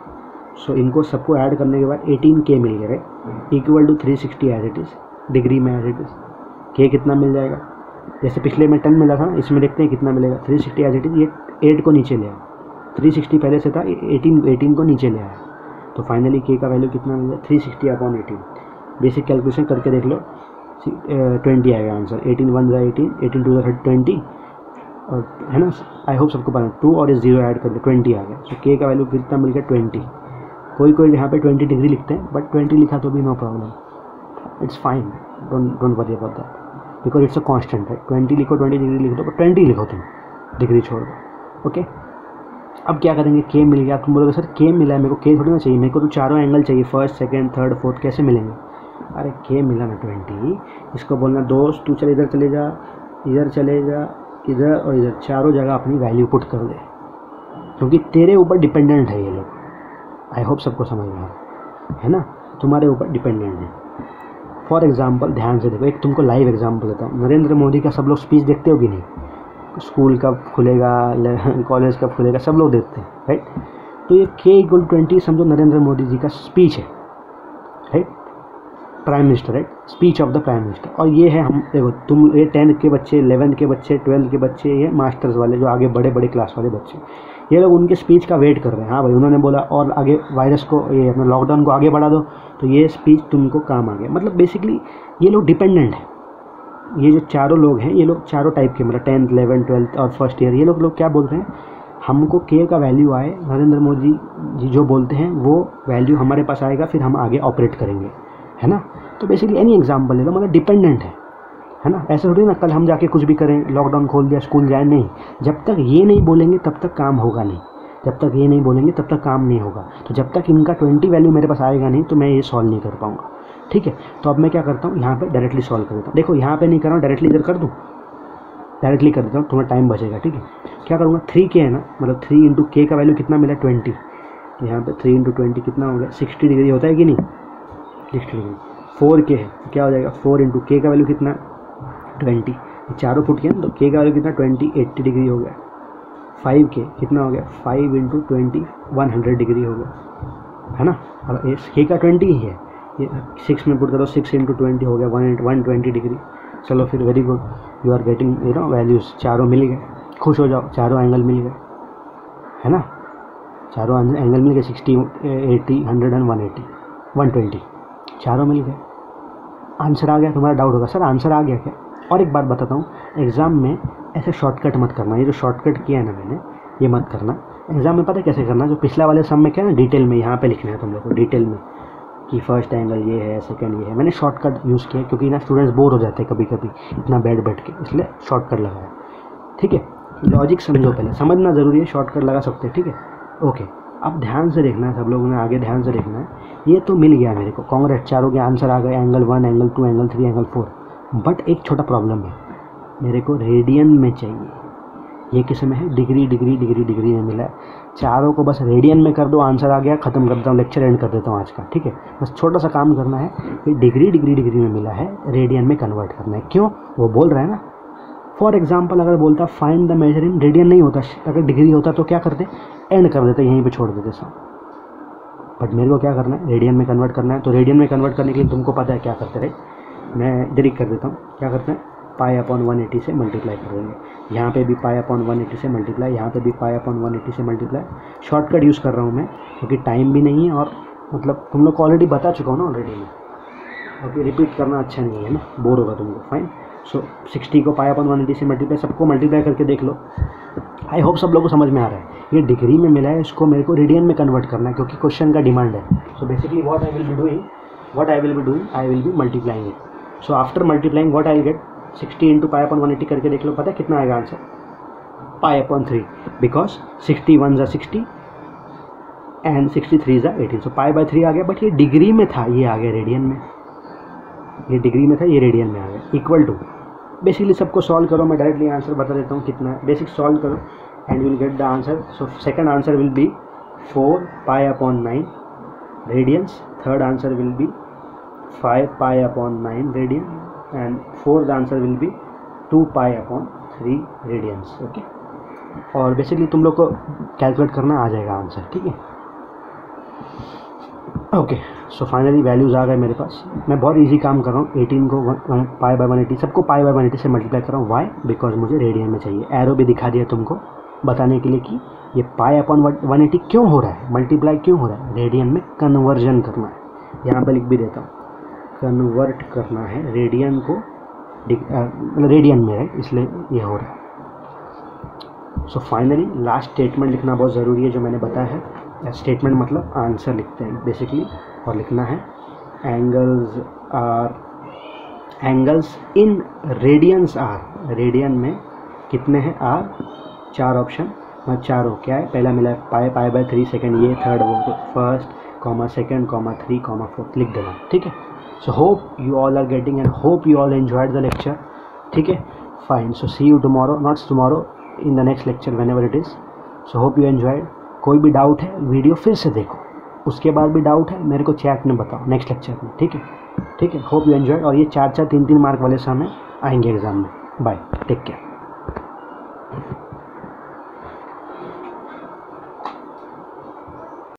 सो इनको सबको ऐड करने के बाद एटीन के मिल गया right, equal to three sixty as it is, degree में एज इट इज़ के कितना मिल जाएगा, जैसे पिछले में टेन मिला था, इसमें देखते हैं कितना मिलेगा, three sixty as it is, ये एट को नीचे ले आया, थ्री सिक्सटी पहले से था, एटीन एटीन को नीचे ले आया, तो फाइनली के का वैल्यू कितना मिल गया, three sixty upon eighteen. Basic calculation करके देख लो, ट्वेंटी आएगा आंसर, एटीन वन ज़ा एटीन, एटीन टू ज़ा ट्वेंटी, और है ना, आई होप सबको पता है, टू और इस जीरो ऐड करके ट्वेंटी आ गया। सो के का वैल्यू कितना मिल गया, ट्वेंटी। कोई कोई यहाँ पे ट्वेंटी डिग्री लिखते हैं, बट ट्वेंटी लिखा तो भी no problem, it's fine, don't don't worry about that, because it's a constant है। ट्वेंटी लिखो, ट्वेंटी डिग्री लिख दो, बट ट्वेंटी लिखो तुम, डिग्री छोड़ दो। ओके, अब क्या करेंगे, के मिल गया, तुम बोलोगे सर के मिला है, मेरे को के थोड़ी ना चाहिए, मेरे को तो चारों एंगल चाहिए, फर्स्ट सेकंड थर्ड फोर्थ, कैसे मिलेंगे? अरे के मिला ना ट्वेंटी, इसको बोलना दोस्त तू चल इधर चले जा, इधर चले जा, इधर और इधर, चारों जगह अपनी वैल्यू पुट कर दे, क्योंकि तेरे ऊपर डिपेंडेंट है ये लोग। आई होप सबको समझ में आ रहा है ना, तुम्हारे ऊपर डिपेंडेंट है। फॉर एग्जाम्पल ध्यान से देखो, एक तुमको लाइव एग्जाम्पल देता हूँ, नरेंद्र मोदी का सब लोग स्पीच देखते हो कि नहीं? स्कूल कब खुलेगा, कॉलेज कब खुलेगा, सब लोग देखते हैं राइट। तो ये के इक्वल ट्वेंटी समझो नरेंद्र मोदी जी का स्पीच है right, prime minister right, speech of the prime minister. और ये है, हम देखो तुम ये टेंथ के बच्चे, इलेवेंथ के बच्चे, ट्वेल्थ के बच्चे, ये मास्टर्स वाले जो आगे बड़े बड़े क्लास वाले बच्चे, ये लोग उनके स्पीच का वेट कर रहे हैं। हाँ भाई, उन्होंने बोला और आगे वायरस को, ये अपना लॉकडाउन को आगे बढ़ा दो, तो ये स्पीच तुमको काम आ गया। मतलब बेसिकली ये लोग डिपेंडेंट है, ये जो चारों लोग हैं, ये लोग चारों टाइप के, मतलब टेंथ इलेवेंथ ट्वेल्थ और फर्स्ट ईयर, ये लोग लोग क्या बोल रहे हैं, हमको के का वैल्यू आए, नरेंद्र मोदी जी जो बोलते हैं वो वैल्यू हमारे पास आएगा, फिर हम आगे ऑपरेट करेंगे, है ना। तो बेसिकली एनी एग्जाम्पल ले लो, मतलब डिपेंडेंट है है ना। ऐसे थोड़ी ना कल हम जाके कुछ भी करें, लॉकडाउन खोल दिया स्कूल जाए, नहीं, जब तक ये नहीं बोलेंगे तब तक काम होगा नहीं, जब तक ये नहीं बोलेंगे तब तक काम नहीं होगा। तो जब तक इनका ट्वेंटी वैल्यू मेरे पास आएगा नहीं, तो मैं ये सॉल्व नहीं कर पाऊँगा। ठीक है, तो अब मैं क्या करता हूँ, यहाँ पे डायरेक्टली सॉल्व कर देता हूँ। देखो यहाँ पे नहीं कर रहा हूँ, डायरेक्टली इधर कर दूँ, डायरेक्टली कर देता हूँ, तुम्हारा टाइम बचेगा। ठीक है, क्या करूँगा, थ्री के है ना, मतलब थ्री इंटू के का वैल्यू कितना मिला, ट्वेंटी। यहाँ पे थ्री इंटू ट्वेंटी कितना हो गया, सिक्सटी डिग्री होता है कि नहीं, सिक्सटी डिग्री। फोर के है, क्या हो जाएगा, फोर इंटू के का वैल्यू कितना, ट्वेंटी। चारों फुट किया ना, तो के का वैल्यू कितना, ट्वेंटी, एट्टी डिग्री हो गया। फाइव के कितना हो गया, five into twenty, one hundred degree हो गया, है ना। अब इस के का ट्वेंटी ही है, ये सिक्स में पुट करो, सिक्स इंटू ट्वेंटी हो गया वन वन ट्वेंटी डिग्री। चलो फिर, very good, you are getting you know values, चारों मिल गए, खुश हो जाओ, चारों एंगल मिल गए, है ना, चारों एंगल मिल गए, sixty, eighty, hundred and one eighty, one twenty, चारों मिल गए। आंसर आ गया। तुम्हारा डाउट होगा, सर आंसर आ गया क्या? और एक बात बताता हूँ, एग्ज़ाम में ऐसे शॉर्टकट मत करना, ये जो शॉर्टकट किया है ना मैंने, ये मत करना। एग्ज़ाम में पता है कैसे करना, जो पिछला वाले सम में क्या है ना, डिटेल में यहाँ पे लिखना है तुम लोग को, डिटेल में कि फर्स्ट एंगल ये है, सेकंड ये है। मैंने शॉर्टकट यूज़ किया क्योंकि ना स्टूडेंट्स बोर हो जाते हैं कभी कभी इतना बैठ बैठ के, इसलिए शॉर्टकट लगाया। ठीक है, लॉजिक समझो, पहले समझना ज़रूरी है, शॉर्टकट लगा सकते हैं। ठीक है, ओके। अब ध्यान से देखना है, सब लोगों ने आगे ध्यान से देखना है। ये तो मिल गया मेरे को, कांग्रेस, चारों के आंसर आ गए, angle one, angle two, angle three, angle four. But एक छोटा प्रॉब्लम है, मेरे को रेडियन में चाहिए। ये किस में है, डिग्री डिग्री डिग्री डिग्री में मिला है। चारों को बस रेडियन में कर दो, आंसर आ गया, ख़त्म कर देता हूँ, लेक्चर एंड कर देता हूँ आज का। ठीक है, बस छोटा सा काम करना है कि डिग्री डिग्री डिग्री में मिला है, रेडियन में कन्वर्ट करना है। क्यों, वो बोल रहा है ना। फॉर एग्जाम्पल अगर बोलता find the measure in radian, नहीं होता, अगर डिग्री होता तो क्या करते, एंड कर देते, यहीं पे छोड़ देते सब। बट मेरे को क्या करना है, रेडियन में कन्वर्ट करना है। तो रेडियन में कन्वर्ट करने के लिए तुमको पता है क्या करते रहे, मैं डायरेक्ट कर देता हूँ। क्या करते हैं, पाई अपॉन वन एटी से मल्टीप्लाई कर देंगे। यहाँ पे भी पाई अपॉन वन एटी से मल्टीप्लाई, यहाँ पे भी पाई अपॉन वन एटी से मल्टीप्लाई। शॉर्टकट यूज़ कर रहा हूँ मैं, क्योंकि टाइम भी नहीं है, और मतलब तुम लोग को ऑलरेडी बता चुका हूँ ना ऑलरेडी में, अभी रिपीट करना अच्छा नहीं है ना, बोर होगा तुमको। फाइन, सो सिक्सटी को पाई अपॉन वन एटी से मल्टीप्लाई, सबको मल्टीप्लाई करके देख लो। आई होप सब लोग को समझ में आ रहा है। ये डिग्री में मिला है, इसको मेरे को रेडियन में कन्वर्ट करना है, क्योंकि क्वेश्चन का डिमांड है। So basically what I will be doing, what I will be doing I will be multiplying it. So after multiplying what I will get, sixty into pi upon one eighty करके देख लो, पता है कितना आएगा answer, pi upon three, because sixty one ज़ा sixty and sixty three ज़ा eighteen. So pi by three आ गया, बट ये डिग्री में था, ये आ गया रेडियन में, ये डिग्री में था, ये रेडियन में आ गया। इक्वल टू, बेसिकली सबको सॉल्व करो, मैं डायरेक्टली आंसर बता देता हूँ कितना है। बेसिक सॉल्व करो and will get the answer. So second answer will be four pi upon nine radians, third answer will be five pi upon nine radian, and fourth answer will be two pi upon three radians. Okay, और basically तुम लोग को calculate करना आ जाएगा answer. ठीक है, okay, so finally values आ गए मेरे पास। मैं बहुत इजी काम कर रहा हूँ, एटीन को पाई बाय वन एटी, सबको पाई बाय वन एटी से मल्टीप्लाई कर रहा हूँ। वाई? बिकॉज मुझे रेडियन में चाहिए। एरो भी दिखा दिया तुमको बताने के लिए कि ये पाई अपॉन वन एटी क्यों हो रहा है, मल्टीप्लाई क्यों हो रहा है, रेडियन में कन्वर्जन करना है। यहाँ पर लिख भी देता हूँ, कन्वर्ट करना है रेडियन को रेडियन में है, इसलिए ये हो रहा है। सो फाइनली लास्ट स्टेटमेंट लिखना बहुत ज़रूरी है जो मैंने बताया है। स्टेटमेंट मतलब आंसर लिखते हैं बेसिकली, और लिखना है angles are angles in radians are, radian में कितने हैं आर, चार ऑप्शन, मतलब चारों क्या है, पहला मिला pi pi by three, second ये, थर्ड वो, तो first comma second comma three comma fourth लिख देना, ठीक है। So hope you all are getting and hope you all enjoyed the lecture, ठीक है, fine. So see you tomorrow, not tomorrow, in the next lecture whenever it is. So hope you enjoyed. कोई भी doubt है video फिर से देखो, उसके बाद भी डाउट है मेरे को चैट में बताओ नेक्स्ट लेक्चर में, ठीक है, ठीक है। Hope you enjoyed. और ये चार चार तीन तीन मार्क वाले समय आएंगे एग्जाम में। Bye, take care.